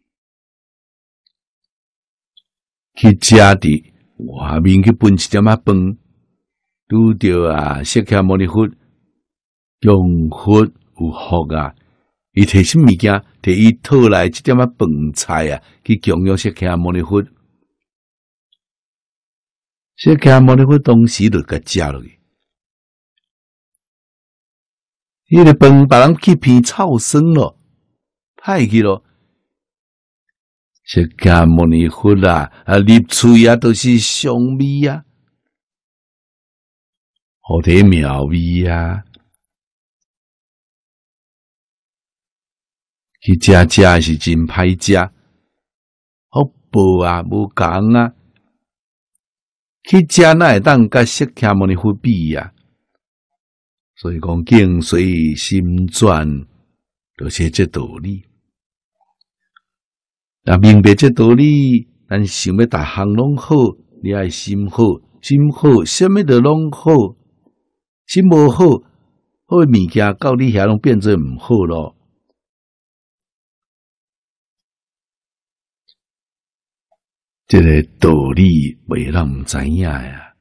去食伫外面去分一点仔饭，拄着啊，释迦牟尼佛用佛有福啊！伊摕什么物件？摕伊讨来一点仔饭菜啊，去供养释迦牟尼佛。释迦牟尼佛当时就甲食落去。迄个饭别人去偏臭酸咯，歹去咯。释迦牟尼佛啊，啊入喙啊，都是香味啊，好体妙味啊。去食食是真歹食，福报啊无共啊。 去食哪会当甲释迦牟尼佛比呀？所以讲境随心转，就是这道理。那明白这道理，咱想要逐项拢好，你爱心好，心好，什么都拢好。心无好，好诶物件到你遐拢变做毋好咯。这个道理袂让毋知影呀。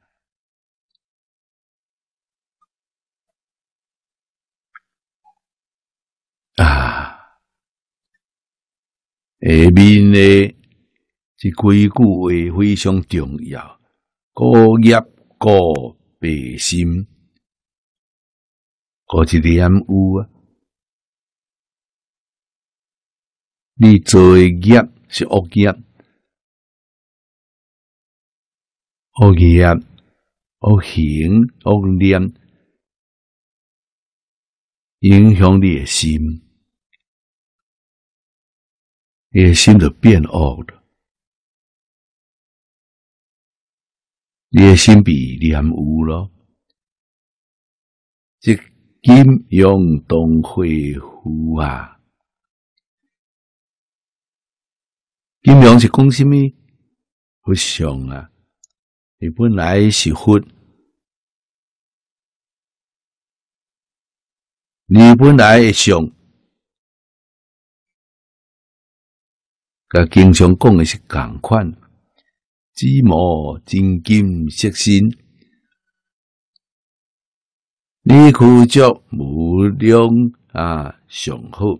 啊，下面呢，这几句话非常重要。故业故白心，故一念有啊。你做诶业是恶业，恶业、恶行、恶念，影响你诶心。你的心就变恶了，你的心比念有咯。即金用当恢复啊！金用是讲什么？佛像啊，你本来是佛，你本来的相。甲经常讲的是共款，紫磨真金色身，你苦足无量啊上好。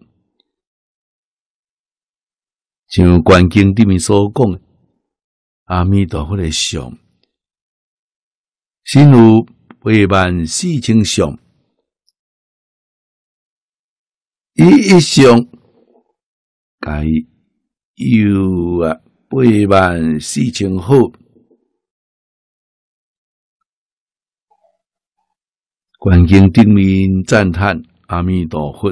像《观经》里面所讲，阿弥陀佛的相，身有八万四千相，伊一相甲伊有啊，八万四千好。观经顶面赞叹阿弥陀佛，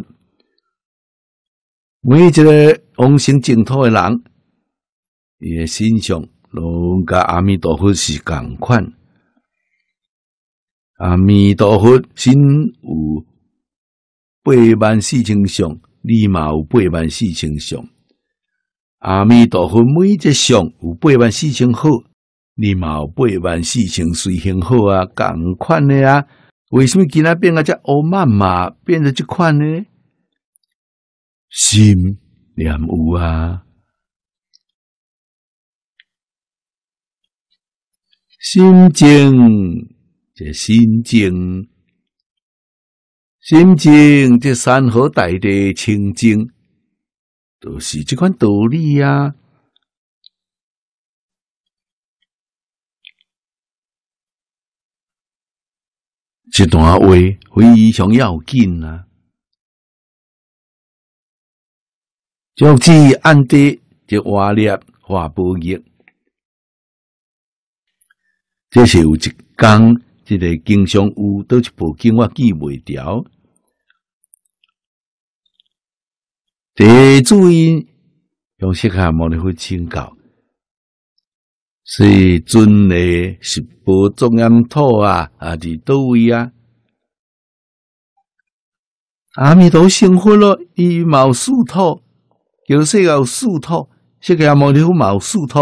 每一个往生净土的人，伊的心上拢甲阿弥陀佛是共款。阿弥陀佛身有八万四千相，你嘛有八万四千相。阿弥陀佛每一个相有八万四千好，你嘛有八万四千随行好啊，共款的啊。为什么今仔变啊只乌麻麻，变成这款呢？心念有啊，心静，这心静，心静，这山河大地清净。就是这款道理啊！这段话非常要紧啊！将之按地，这话力化不易。这是有一天，这个经常有倒一部经我记袂牢。第主因向释迦牟尼佛请教，是尊的十宝庄严土啊，啊伫倒位啊？阿弥陀成佛咯，伊嘛有四土，叫世界有四土，释迦牟尼佛嘛有四土，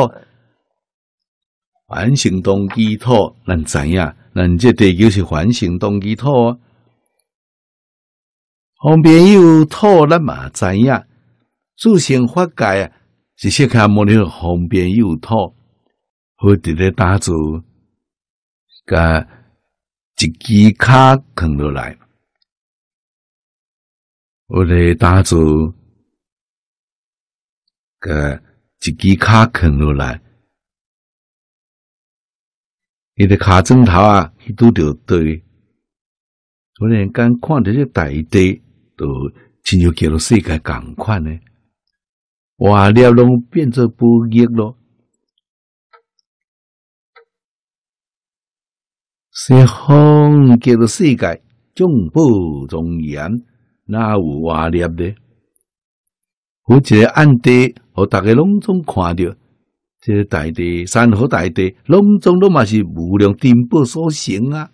凡成当机土，咱知影，咱这地球是凡成当机土啊。方便有土，咱嘛知影。自性法界啊，是释迦牟尼佛方便有土，好伫咧打坐，甲一支骹放落来，我咧打坐，甲一支骹放落来，伊个骹枕头啊，去拄着地，突然间看到这大地，就亲像叫做世界共款呢。话了拢变做不易咯。西方叫做世界众宝庄严，哪有话念呢？有一个暗地，互大家拢总看到， 这个大地、山河大地，拢总拢嘛是无量珍宝所成啊。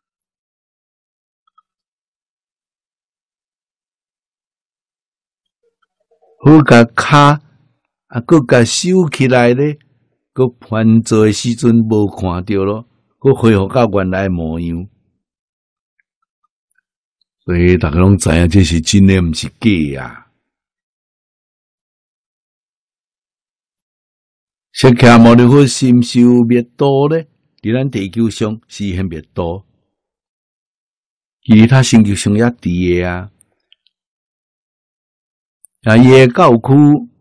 好甲骹啊，佮甲收起来咧，佮犯罪的时阵无看到咯，佮恢复到原来模样。所以大家拢知影，这是真诶，毋是假啊。释迦牟尼佛心受灭度咧，伫咱地球上实现灭度，其他星球上也伫诶啊。啊，伊诶教区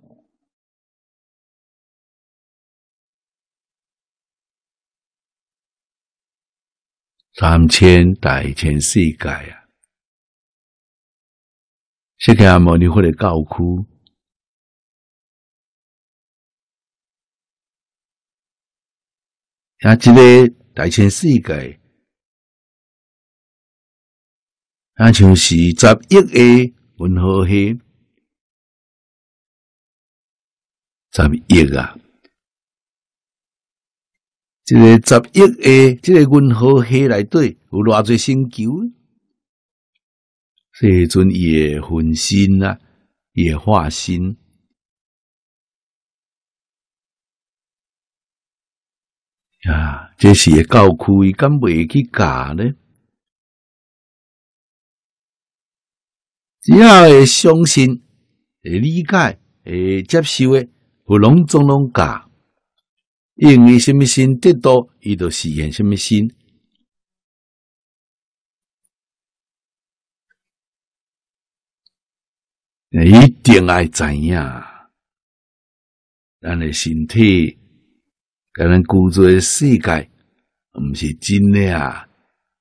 三千大千世界啊，释迦牟尼佛诶教区。啊，这个大千世界，啊，像是十亿个银河系，十亿啊！这个十亿个这个银河系内底有偌侪星球？这时阵伊会分身啊，伊会化身。啊，这是会教区，伊敢袂去教呢？只要会相信、会理解、会接受诶，有拢总拢教。因为什么心得到，伊就实现什么心。一定爱知影，咱诶身体。甲咱居住诶世界，毋是真诶啊！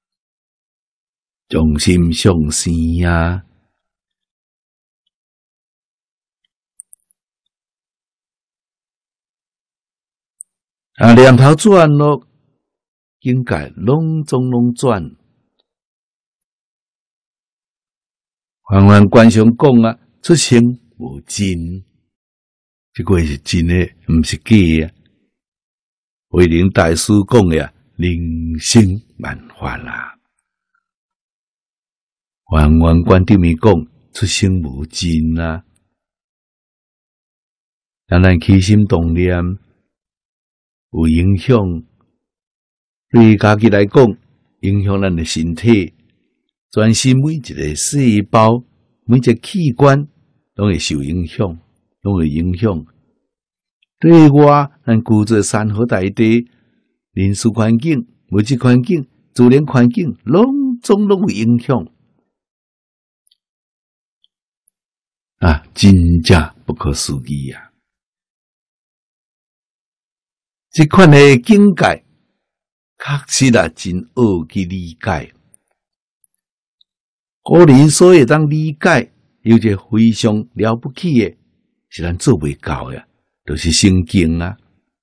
重心上升啊！啊，念头转咯，境界拢总拢转。环环观上讲啊，出生无真，这个是真诶，毋是假啊！慧能大师讲诶啊，人生万法啦。环环观顶面讲，出生无真啊。咱咱起心动念有影响，对家己来讲，影响咱诶身体，全身每一个细胞、每一个器官拢会受影响，拢会影响。对外，咱居住山河大地、人事环境、物质环境、自然环境，拢总拢有影响啊！真正不可思议啊！这款的境界，确实啊，真好去理解。古人所以当理解，有一个非常了不起的，是咱做袂到的。就是圣经啊，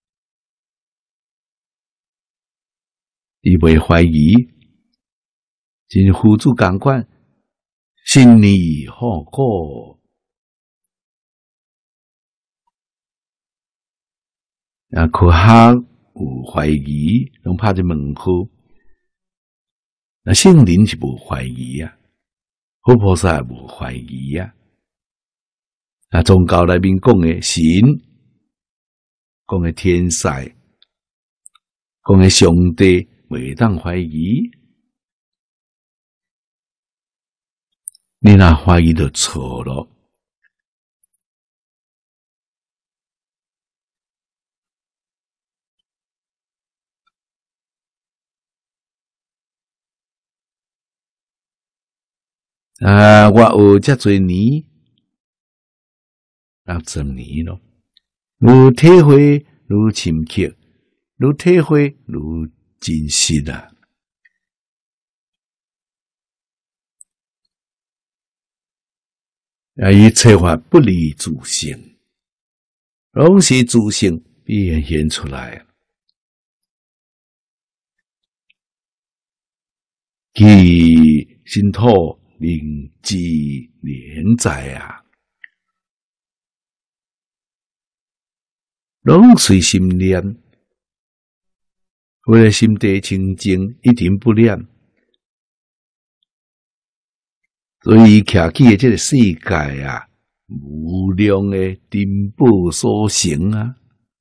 伊袂怀疑，真父子共款，心里好过。啊，科学有怀疑，拢拍一问号。那圣人是无怀疑啊，佛菩萨也无怀疑啊。啊，宗教内面讲的神。讲诶天使，讲诶上帝，袂当怀疑。你若怀疑就错咯。啊，我学遮侪年，六十年咯。愈体会愈深刻，愈体会愈真实啊！啊，伊切法不离自性，拢是自性表现出来。其心土灵智连在啊！ 拢随心念，为了心地清净，一定不念。所以徛起的这个世界啊，无量的珍宝所成啊，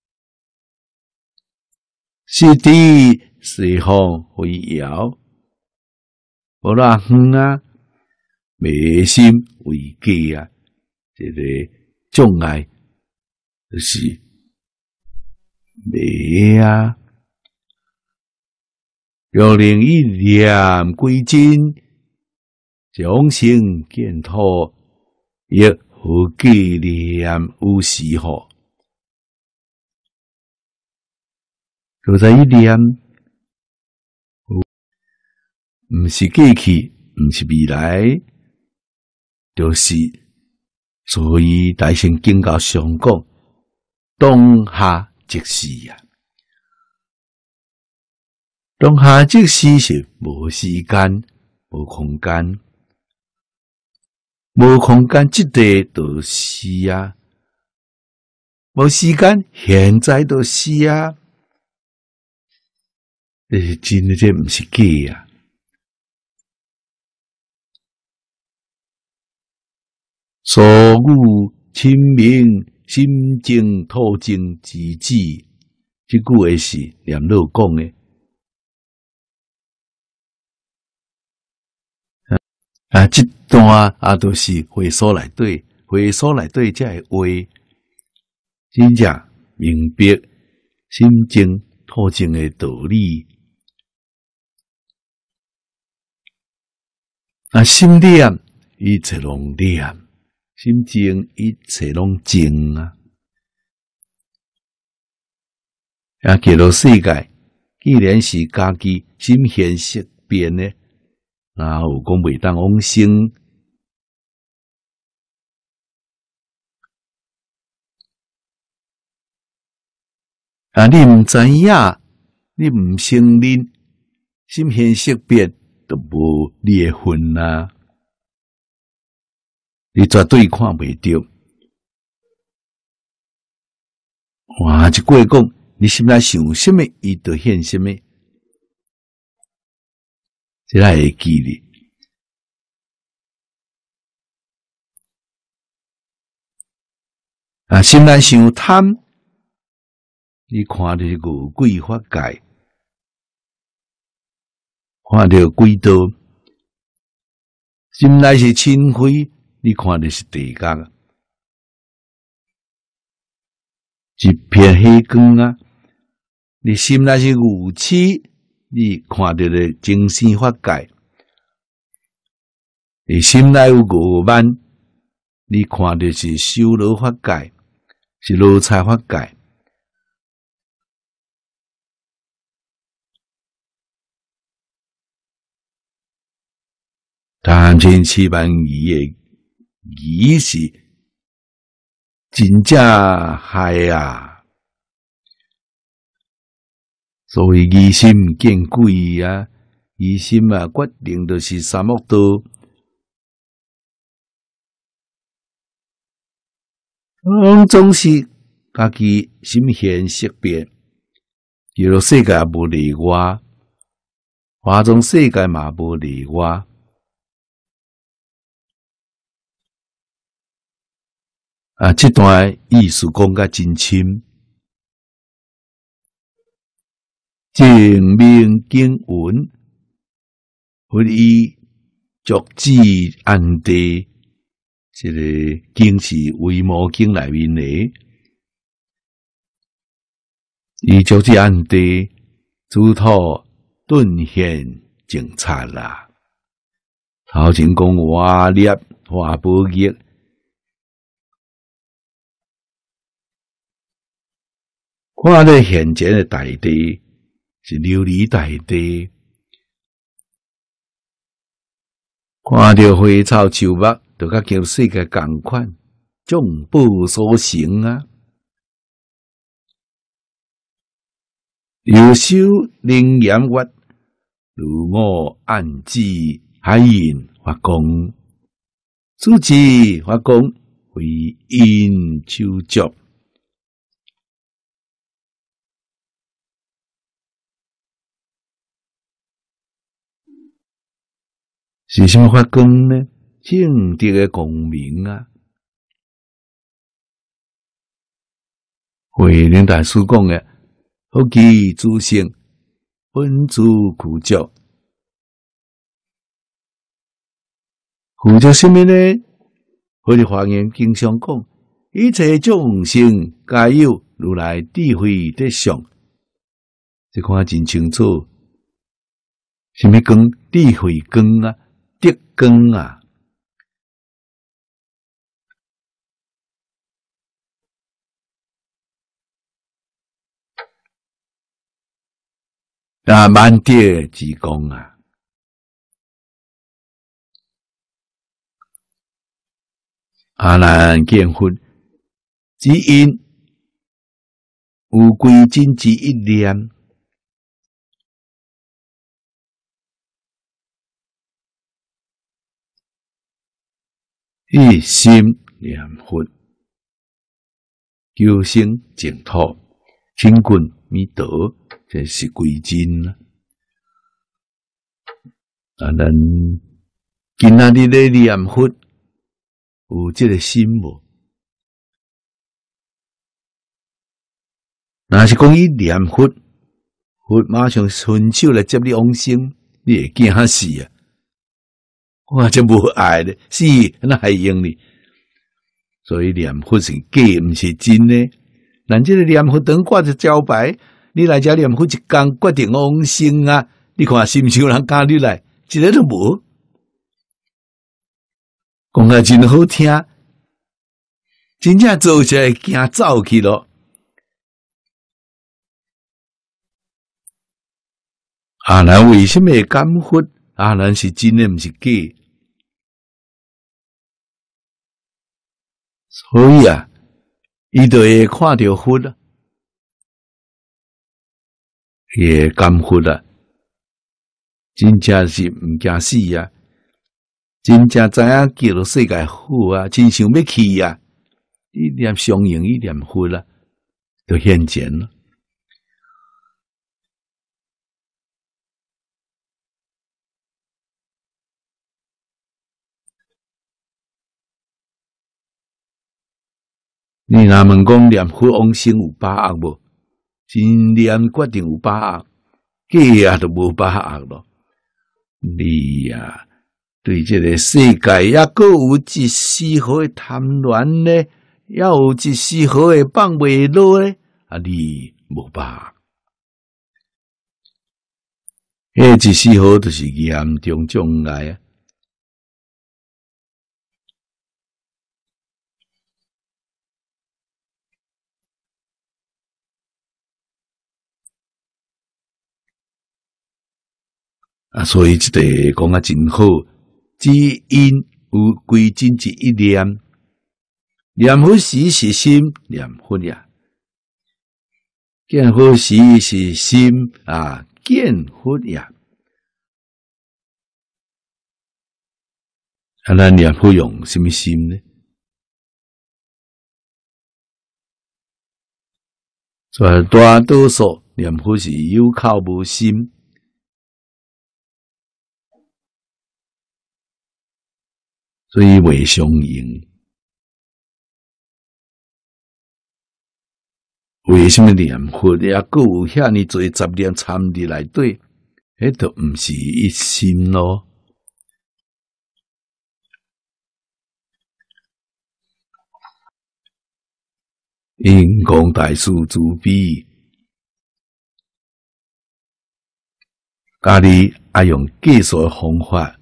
是地西方为遥，无偌远啊，迷心为假啊，这个障碍就是迷啊。若令一念归真，将心见土，亦何记念有时何？就在一念，毋是过去，毋是未来，就是所以大乘经教上讲，当下即是啊。当下即是是无时间、无空间、无空间，即个就是啊，无时间，现在就是啊，这是真的，这毋是假啊。所语清明，心净土净之旨，这句话是念老讲的。啊，这段啊都是会所内底，会所内底才会话，真正明白心净土净的道理。啊，心念一切拢念，心净一切拢净啊！啊，极乐世界既然是家己心现识变呢。然后讲袂当往生，啊！你毋知影，你毋承认，心现识变，都无你诶份啊！你绝对看袂到。哇！一句讲，你心内想什么，伊就现什么。这来会记哩。啊，心内想贪，你看到五鬼法界，看到鬼道；心内是嗔恚，你看到是地狱，一片黑光啊！你心内是无痴。你看到的精神法界，你心内有傲慢，你看到是修罗法界，是罗刹法界。但千七万亿的疑是真正害啊！所以疑心见鬼啊！疑心啊，决定就是三恶道。嗯，总是家己心现识别，极乐世界无例外，华中世界嘛无例外。啊，这段意思讲甲真深。正明经文，佛以足智安地，这个经是维摩经内面的，以足智安地，主土顿现净察啦。头前讲华列华宝业，看到现前的大地。是琉璃大地，看到花草树木，就甲叫世界共款，众宝所成啊！优秀灵验月，如我暗指海印发光，主持发光为因手足。 是什么发光呢？正直的光明啊！慧能大师讲的，好奇诸性，本自具足。具足什么呢？我哋华严经常讲，一切众生皆有如来智慧的相。这看真清楚，什么光？智慧光啊，德光啊。啊，万德之光啊！阿难见佛，只因有归真之一念，一心念佛，求生净土，亲近弥陀，这是归真啊！啊，咱今仔日咧念佛，有这个心无？若是讲伊念佛，佛马上伸手来接你往生，你会惊死啊！我这无爱咧，死那还用哩？所以念佛是假，毋是真呢。咱这个念佛灯挂着招牌，你来遮念佛一工决定往生啊！你看是毋是有人教你来？一个都无。讲啊真好听，真正做起来惊走去咯。阿难为什么会感佛？阿难是真的，毋是假。所以啊，伊就会看到佛啊，也感佛啊，真正是毋惊死啊！真正知影叫做世界好啊，真想要去啊！一念相应，一念佛啊，就现前了。你若问讲念佛往生有把握无？真念决定有把握，假啊都无把握咯。你啊，对这个世界也阁有一丝毫的贪恋呢，也有一丝毫的放袂落呢，啊，你无把握。迄一丝毫就是严重障碍啊！啊，所以这个讲啊真好，只因有归真之一念，念佛时是心念佛呀，见佛时是心啊见佛呀。啊，咱念佛用什么心呢？所以大多数念佛是有口无心。所以未相应，为什么念佛也阁有遐尼多杂念掺伫内底？迄都毋是一心咯。因公大师慈悲，家己爱用技术的方法。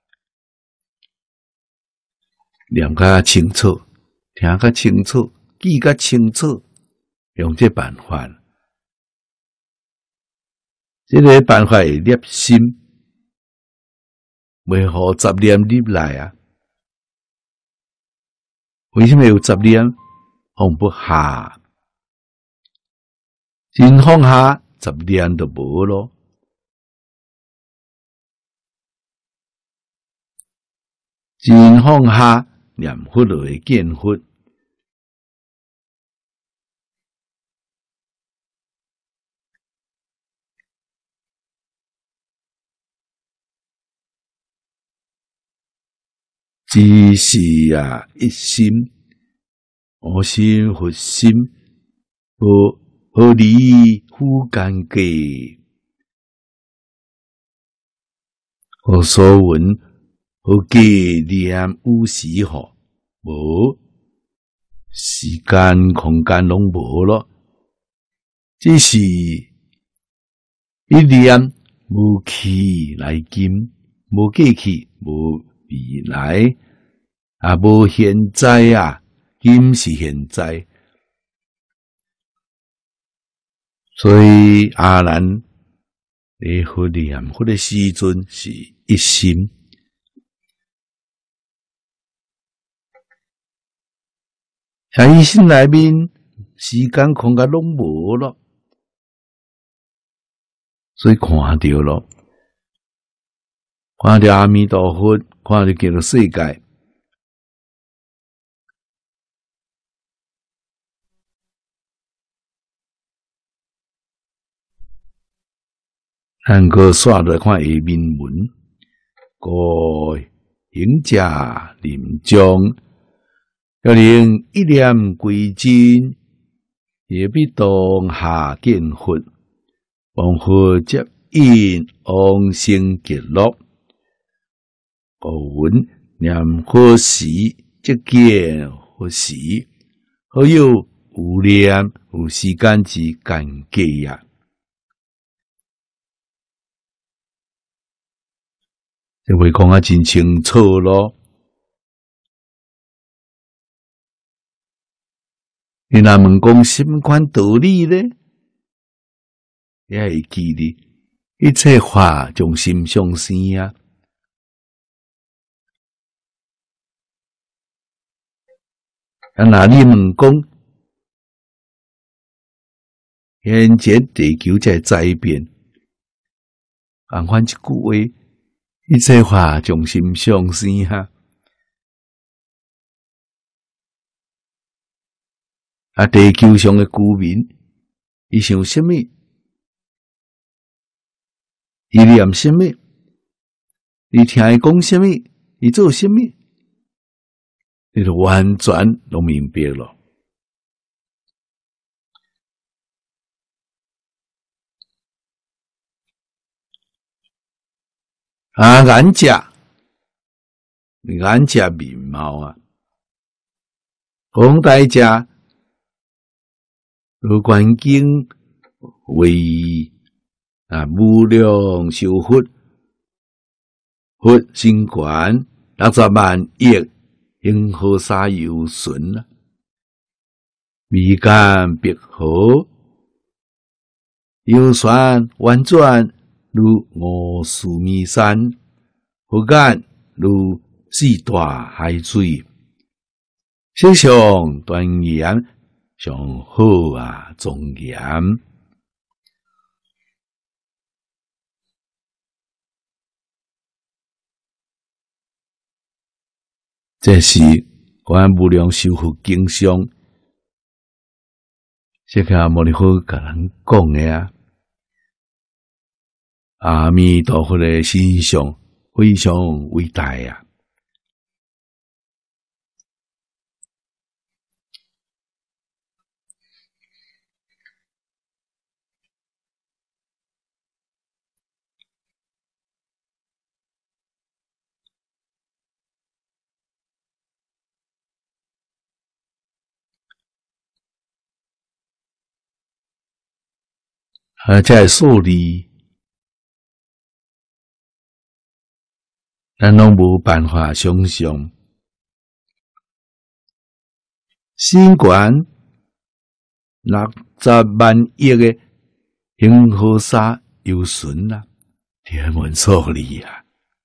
念较清楚，听较清楚，记较清楚，用这办法，这个办法会入心，袂互杂念入来啊。为什么有杂念放不下？真放下，杂念就无咯。真放下。念佛就会见佛， 只是啊一心，我心佛心，无无离苦间隔。我所闻，我纪念有时候无时间空间拢无咯，只是一念无去来今，无过去，无未来，也无现在啊，今是现在。所以阿难咧佛念佛的时阵是一心。啊，一心内面时间空间拢无咯，所以看到咯，看到阿弥陀佛，看到极乐世界，咱个刷来看下面文，个行者临终。要令一念归真，也必当下见佛，往佛接引往生极乐。故闻念何时即见何时，何有有念有时间之间隔呀？这位讲啊真清楚咯。你若问讲什么款道理呢？你还会记得一切法从心上生啊！啊，那你问讲现前地球在灾变，共款一句话，一切法从心上生啊！啊，地球上的居民，伊想什么？伊念什么？伊听伊讲什么？伊做什么？你就完全都明白了。啊，眼界，眼界面貌啊，讲大家。如观经为啊无量寿佛，佛身观六十万亿恒河沙有顺啊，眉间碧河幽旋婉转如五树弥山，佛眼如四大海水，色相端严。上好啊，庄严！这是观无量寿佛经上，释迦牟尼佛甲人讲的啊。阿弥陀佛的形象非常伟大啊！啊，这数理，咱拢无办法想象。心观六十万亿的恒河沙有顺啊，天文数理啊！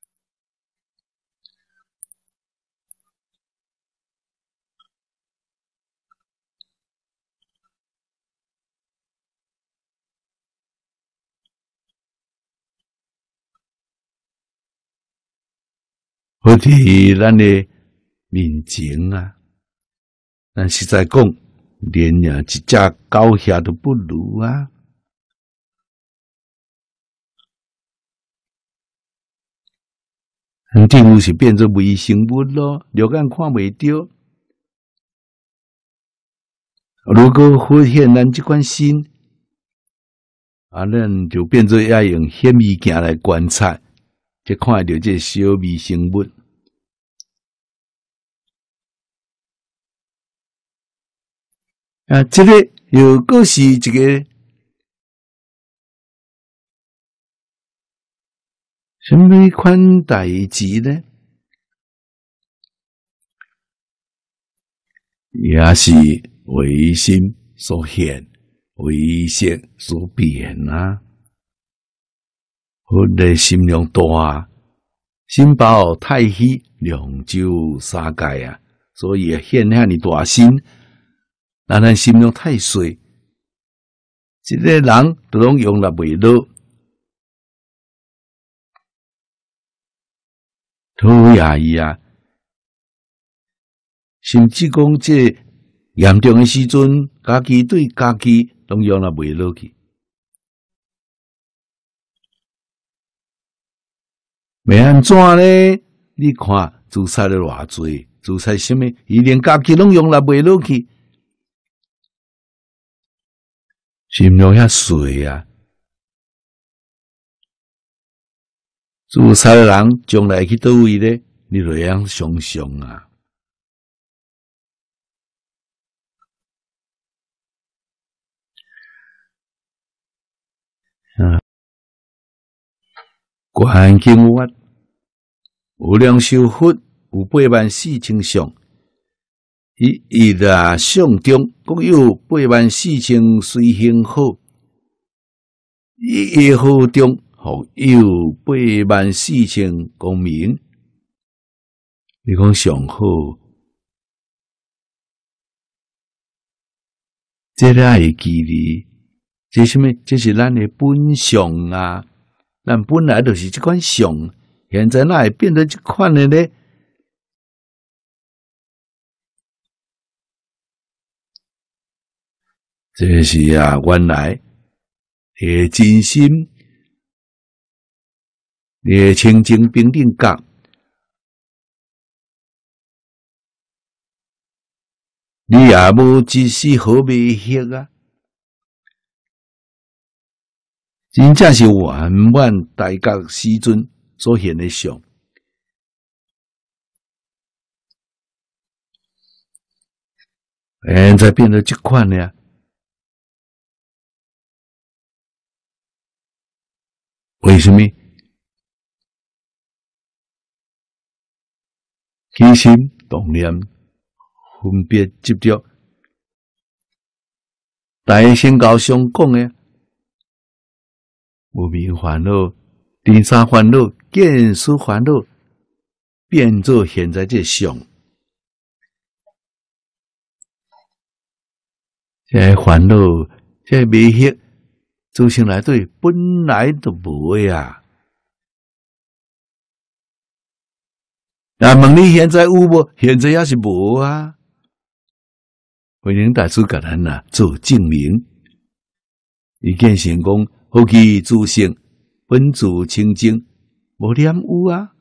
好伫咱的面前啊，咱实在讲，连啊一只狗遐都不如啊！ 政府是变做微生物咯，肉眼看袂到。如果发现咱这款新，啊，咱就变做要用显微镜来观察，才看到这小微生物。啊，这个又个是一个什么款代志呢？也是微心所现，微色所变啊。我的心量大，心包太虚，两洲三界啊，所以现遐尼大心。但咱心量太细，一个人都拢用了袂落。讨厌伊啊！甚至讲这严重的时阵，家己对家己拢用了袂落去。要安怎呢？你看自杀了偌济，自杀什么？伊连家己拢用了袂落去，心量遐细啊！自杀的人将来去倒位呢？你就会晓想象啊！啊，观经曰：无量寿佛有八万四千相，以一啊相中各有八万四千随行好，一一好中复有八万四千光明。你讲上好，这个会记哩。这什么？这是咱的本相啊！咱本来就是这款相，现在哪会变得这款的呢？这是啊，原来你的真心，你的清净平等觉，你也无一丝毫未晓啊！真正是圆满大觉时阵所现的相。现在变得这款呢？为什么？起心动念、分别执着，大仙教上讲的无明烦恼、第三烦恼、见思烦恼，变做现在这相。这烦恼、这迷惑，自性内底本来就无的啊！那问你现在有无？现在也是无啊！慧能大师甲咱啊做证明，伊见成讲，好其自性本自清净，无念有啊？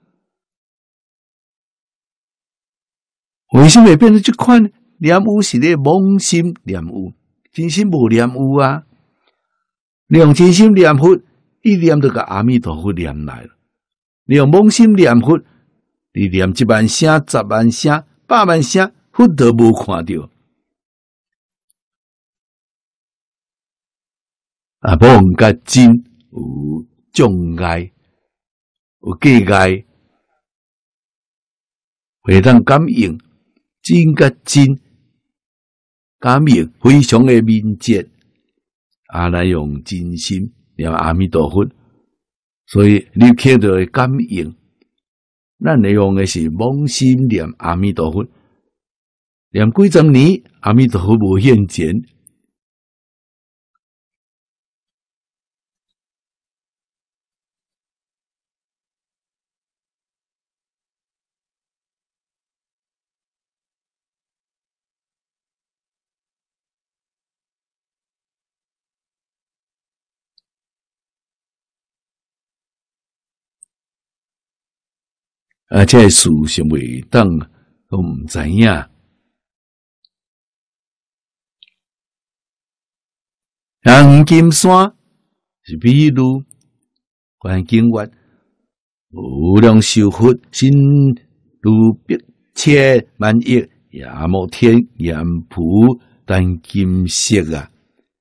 为什么会变成这款？念有是咧妄心念有，真心无念有啊！你用真心念佛，一念就甲阿弥陀佛念来了；你用妄心念佛，你念一万声、十万声、百万声，佛都无看到。啊，妄甲真有障碍，有隔碍，会当感应真甲真感应非常的敏捷，啊，来用真心念阿弥陀佛，所以你看到的感应，咱来用的是妄心念阿弥陀佛，念几十年阿弥陀佛无现前。 啊，这事是未当都毋知影。黄金山是比如观景月，无量寿佛心如百千万亿也无天眼普但金色啊！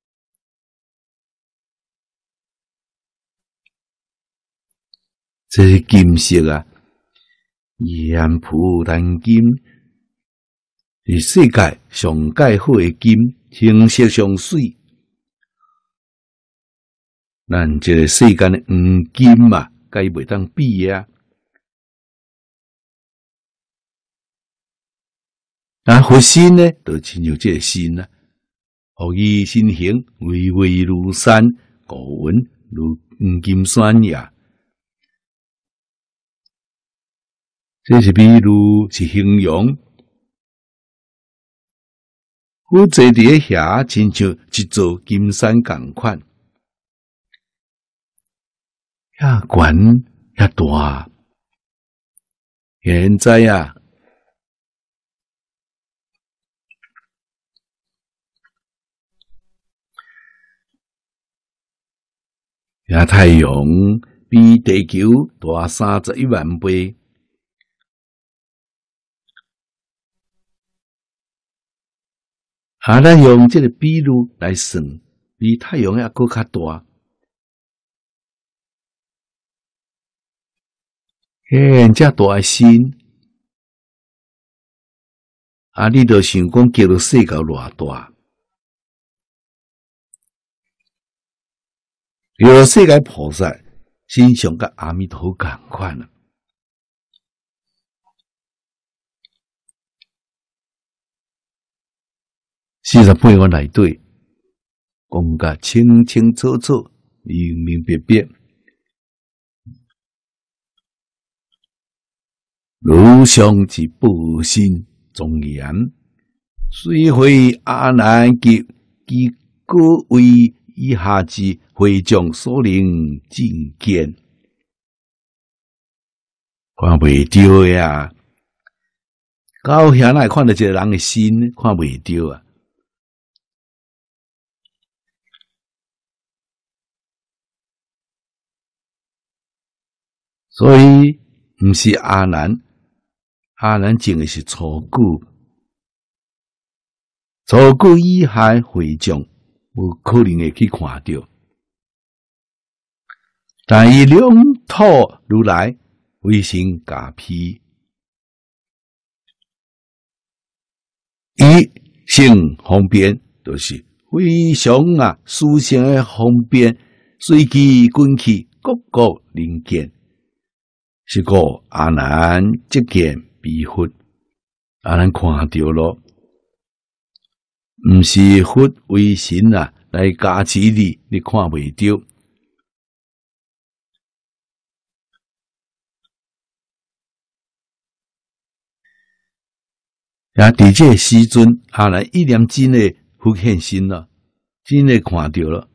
这是金色啊！眼普但金是世界上介好的金，清色上水。咱这个世间的黄金嘛，甲伊袂当比啊！但佛心呢，就亲像这个心啊，互伊身形巍巍如山，高稳如黄金山也。这是比如是形容，我坐伫遐，亲像一座金山共款。遐悬遐大，现在啊，遐太阳比地球大三十一万倍。啊，咱用这个比喻来算，比太阳还搁较大。嘿，遮大诶心，啊！你着想讲叫做世界偌大，叫做世界菩萨心上甲阿弥陀共款啊！四十八愿内底讲甲清清楚楚、明明白白。如上之报身庄严，虽会阿难及其各位以下之会众所能尽见，看袂着呀！到遐来看到一个人的心，看袂着啊！所以，毋是阿难。阿难证的是初具，初具以下会众无可能会去看到，但伊两土如来微心加披，伊性方便，就是非常啊殊胜的方便，随机滚去，各个灵见，是个阿难即见。比佛，啊，咱看到咯，毋是佛为神啊来加持你，你看袂到。也伫这时阵，阿难一念真诶佛现身了，真诶看到了，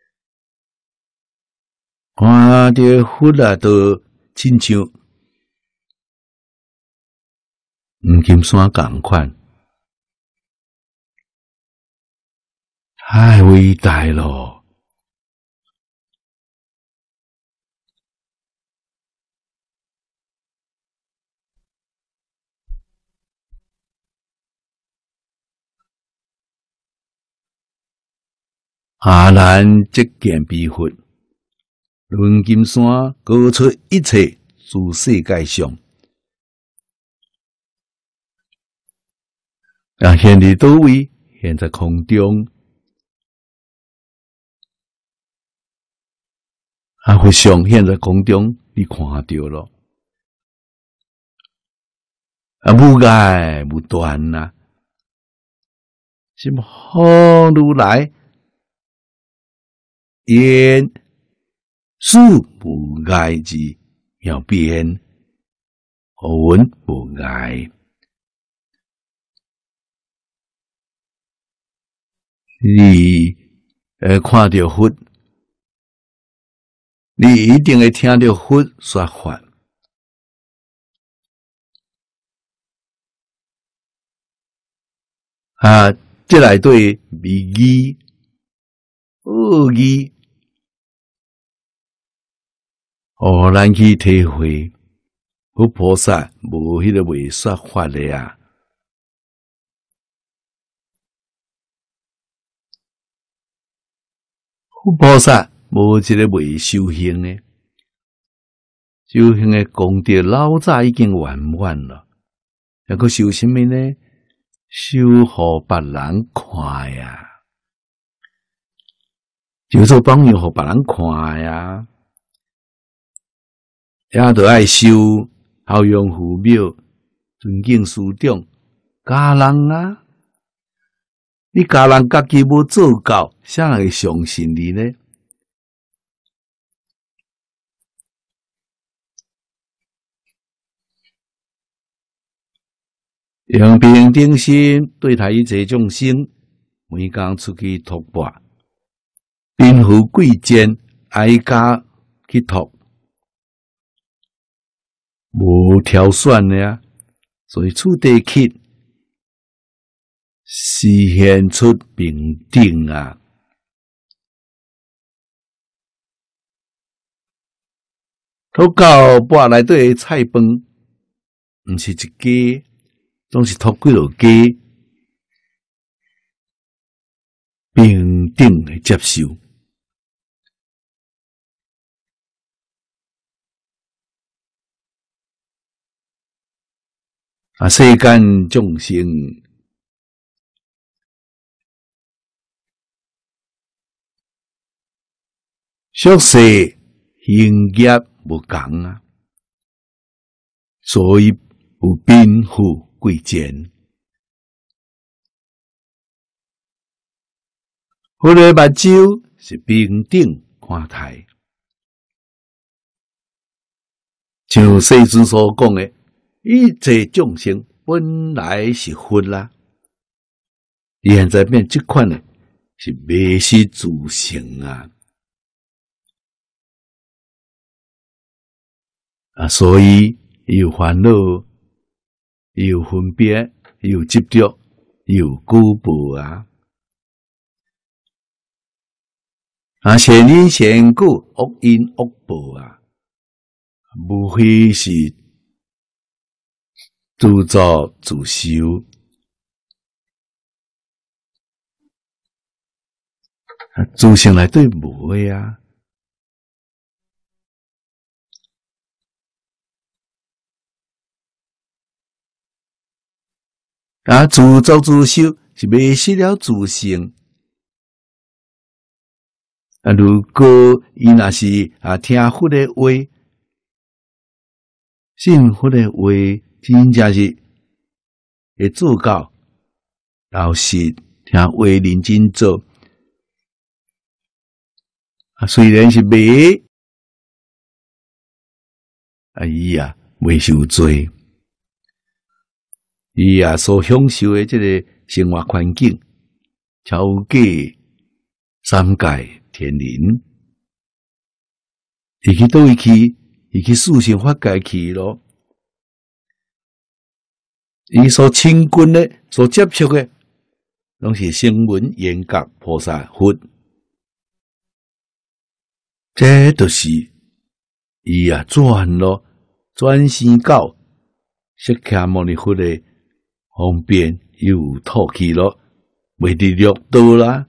看到佛啊，都亲像。黄金山共款，太伟大咯！阿难即见比佛，黄金山高出一切诸世界上。啊！现伫倒位？现在空中，啊！佛像现在空中，你看到咯？啊！无碍无断呐、啊，什么好如来言殊无碍之妙变，好闻无碍。你呃看到佛，你一定会听到佛说法。 啊，这内底微义、恶义，哦，咱去体会，佛菩萨无迄个为说法的啊。佛菩萨无一个未修行的，修行的功德老早已经圆满了，还佫修什么呢？修互别人看呀，就做榜样互别人看呀，也着爱修孝养父母、尊敬师长、家人啊。你家人家己无做到，谁人会相信你呢？用平等心对待一切众生，每工出去托钵，贫富贵贱挨家去托，无挑选的啊，所以处地气。实现出平等啊！土到钵内底的菜饭，毋是一家，总是托几落家，平等的接受。啊，世间众生。俗世行业无共啊，所以有贫富贵贱。佛的目睭是平等看待，像世尊所讲的，一切众生本来是佛啦，现在变这款呢，是迷失自性啊。啊，所以有烦恼，有分别，有执着，有辜报啊！啊，善因善果，恶因恶报啊！无非是自作自受，啊，自性内底无的啊！啊，自作自受是迷失了自性。啊，如果伊若是啊听佛的话，信佛的话，真正是会做到老实听话认真做。啊，虽然是迷，啊伊啊未受罪。伊啊所享受的这个生活环境，超过三界天人，伊去倒位去，伊去四圣法界去咯。伊所亲近的、所接触的，拢是声闻缘觉菩萨佛，这就是伊啊转咯，转生到释迦牟尼佛的方便又透去咯，袂伫六道啦。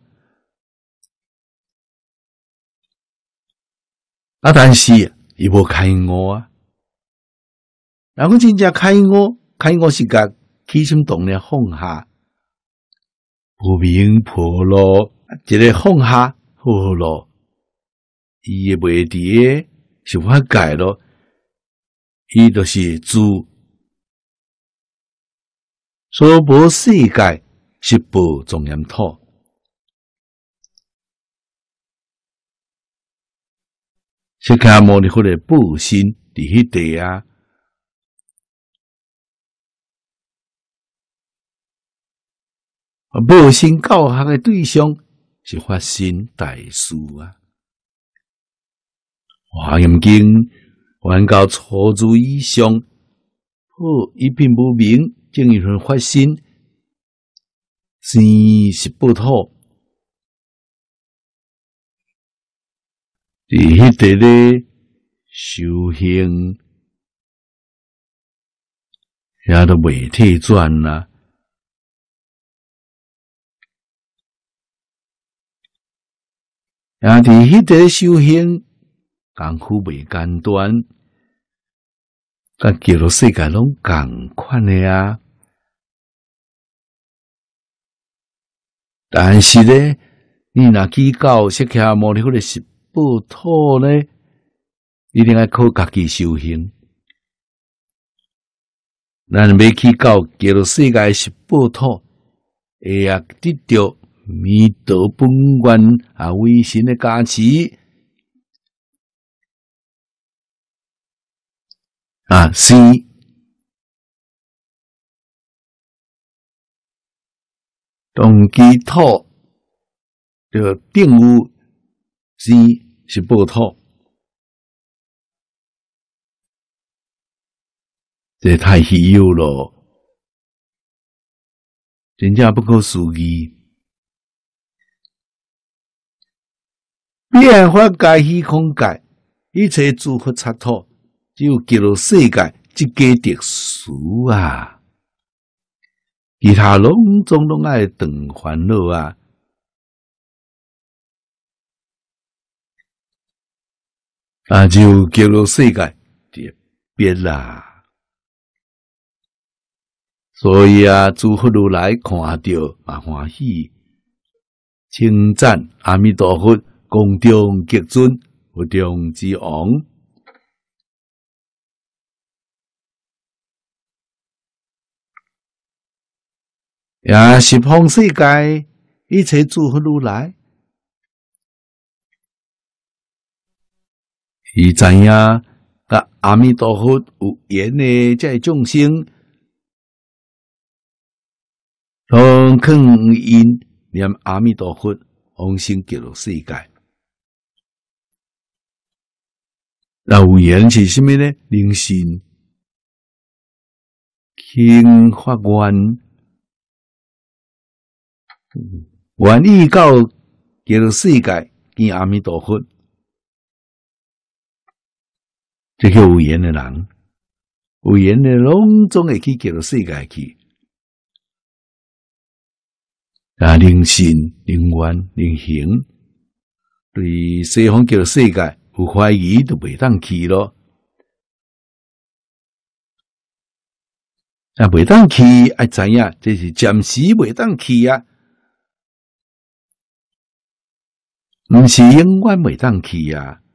啊，但是伊无开悟啊。若讲真正开悟，开悟是甲起心动念放下，不明破路，一个放下好咯，伊也袂伫个是法界咯，伊就是自娑婆世界十部庄严土。释迦牟尼佛的报身伫迄地啊，报身教学的对象是法身大士啊。华严经还到初住以上，破一品无明，正一份法身， 生是报土，伫迄个咧修行，也都未退转啦。也伫迄个修行功夫未简单，甲极乐世界拢共款的啊。但是咧，你若去到释迦牟尼佛的十报土咧，一定要靠家己修行。咱要去到极乐世界十报土，会也得到弥陀本愿啊威神的加持啊，是动机土就定有是是报土，这太稀有咯，真正不可思议。变法界、虚空界，一切诸佛刹土，只有极乐世界一家特殊啊！其他拢总拢爱断烦恼啊！啊，只有极乐世界特别啦。所以啊，诸佛如来看到嘛欢喜，称赞阿弥陀佛。宫中极尊，佛中之王，也十方世界一切诸佛如来，伊知影甲阿弥陀佛有缘的这众生，拢肯因念阿弥陀佛，往生极乐世界。那有缘是什么呢？灵性轻发愿，愿意到极乐世界见阿弥陀佛，这个有缘的人，有缘的拢总会去极乐世界去。啊，灵性、灵愿、灵行，对西方极乐世界。有怀疑就袂当去咯，啊，袂当去，爱知影这是暂时袂当去啊，毋是永远袂当去啊。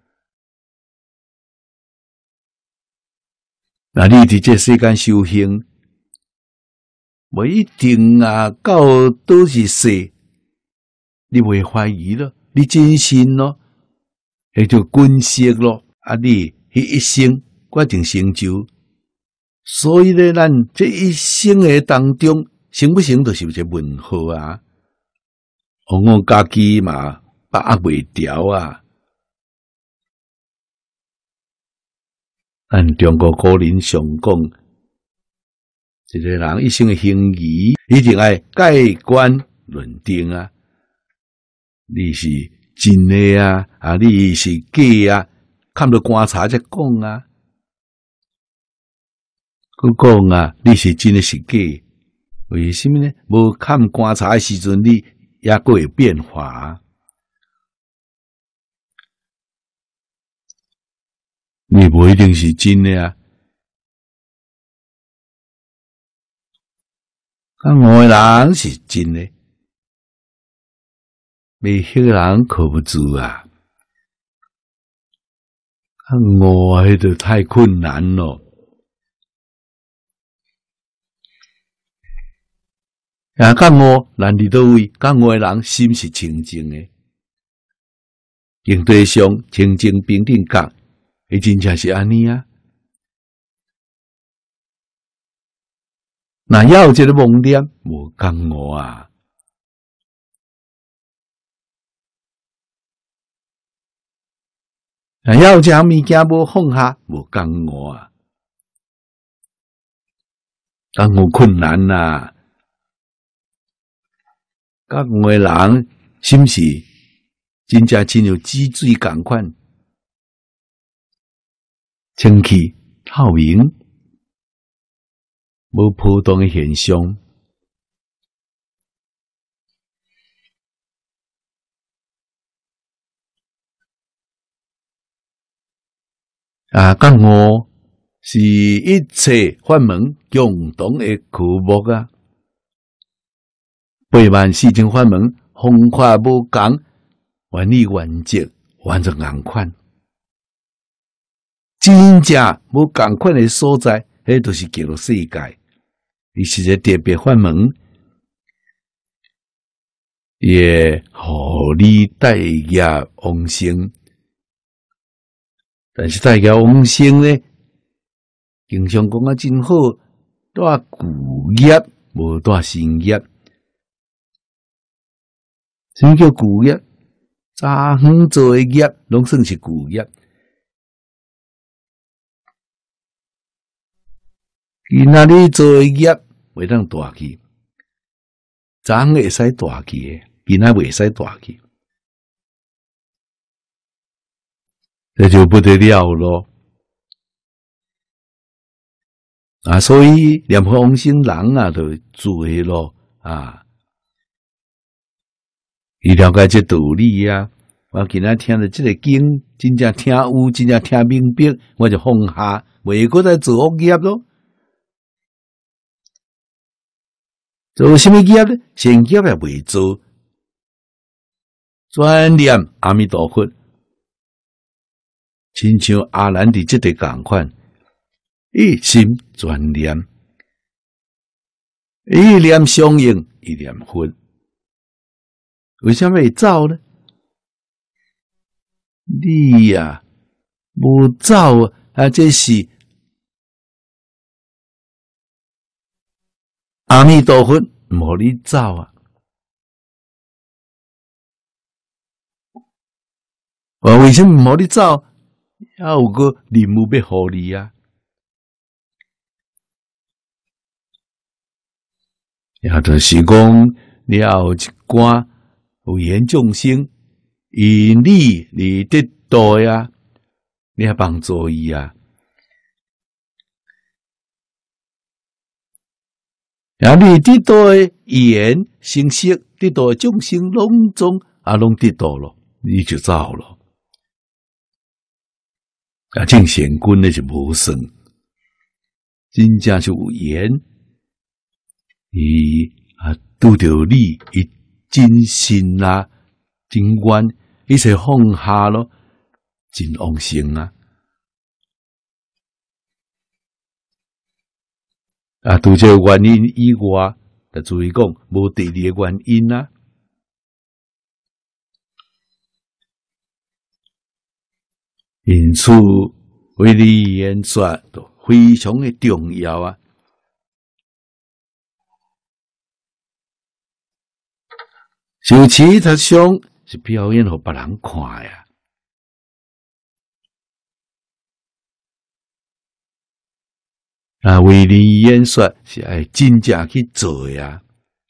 那你伫这世间修行，无一定啊，到倒是世，你袂怀疑咯，你真信咯。迄就滚色咯，啊！你迄一生决定成就，所以咧，咱这一生诶当中，成不成就是一个问号啊！我我家己嘛把握袂牢啊！咱中国古人常讲，一个人一生诶行仪，一定爱盖棺论定啊！你是真诶啊，啊你是假啊，看到观察才讲啊。佮讲啊，你是真诶是假？为什么呢？无看观察诶时阵，你也佫会变化。你无一定是真诶啊。啊，五个人是真诶。未迄个人靠不住啊！啊，我迄个太困难咯。啊，甲我难伫倒位？甲我的人心是清净诶，应对上清净平等觉，伊真正是安尼啊。那要有一个妄念，无共我啊。啊，要有一项物件无放下，无共我啊，共我困难呐、啊。 甲五个人是毋是真正亲像止水共款，清气透明，无波动的现象。啊，甲五是一切法门共同的科目啊，八万四千法门方法无共，原理原则完全共款。真正无共款的所在，迄就是叫做世界。伊是一个特别法门，也互你带业往生。但是带业往生呢，经常讲啊真好，带旧业无带新业。什么叫旧业？早远做的业，拢算是旧业。今仔日做的业袂当大去，早远会使大去的，今仔袂使大去，这就不得了咯。啊，所以念佛往生人啊，就做咯啊。伊了解这道理啊！我今仔听了这个经，真正听有，真正听明白，我就放下，袂搁再做恶业咯。做什么业呢？善业也袂做，专念阿弥陀佛，亲像阿难伫这个共款，一心专念，一念相应，一念佛。为什么会走呢？你呀、啊，无走啊，这是阿弥陀佛无你走啊！我为什么无你走？也有个任务要互你啊！也就是讲，你有一关。有缘众生，因你而得道呀，你要帮助伊啊。然后你得到的缘成色，得到的众生拢总啊拢得到了，你就走了。啊，正贤君那是无算，真正是有缘，伊啊拄着你伊。真心啊，真愿，一切放下咯，真往生啊！啊，除这原因以外，就注意讲无第二个原因啊。因此，为你演说都非常的重要啊。修持他上是表演互别人看呀，啊，为你演说是爱真正去做呀，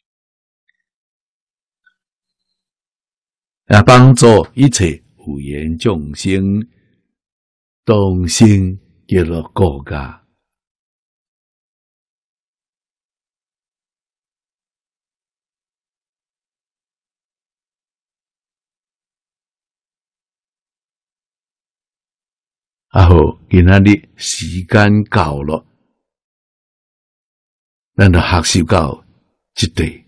啊，帮助一切有缘众生，同心结乐国家。啊好，今仔日时间到了，咱就学习到这地。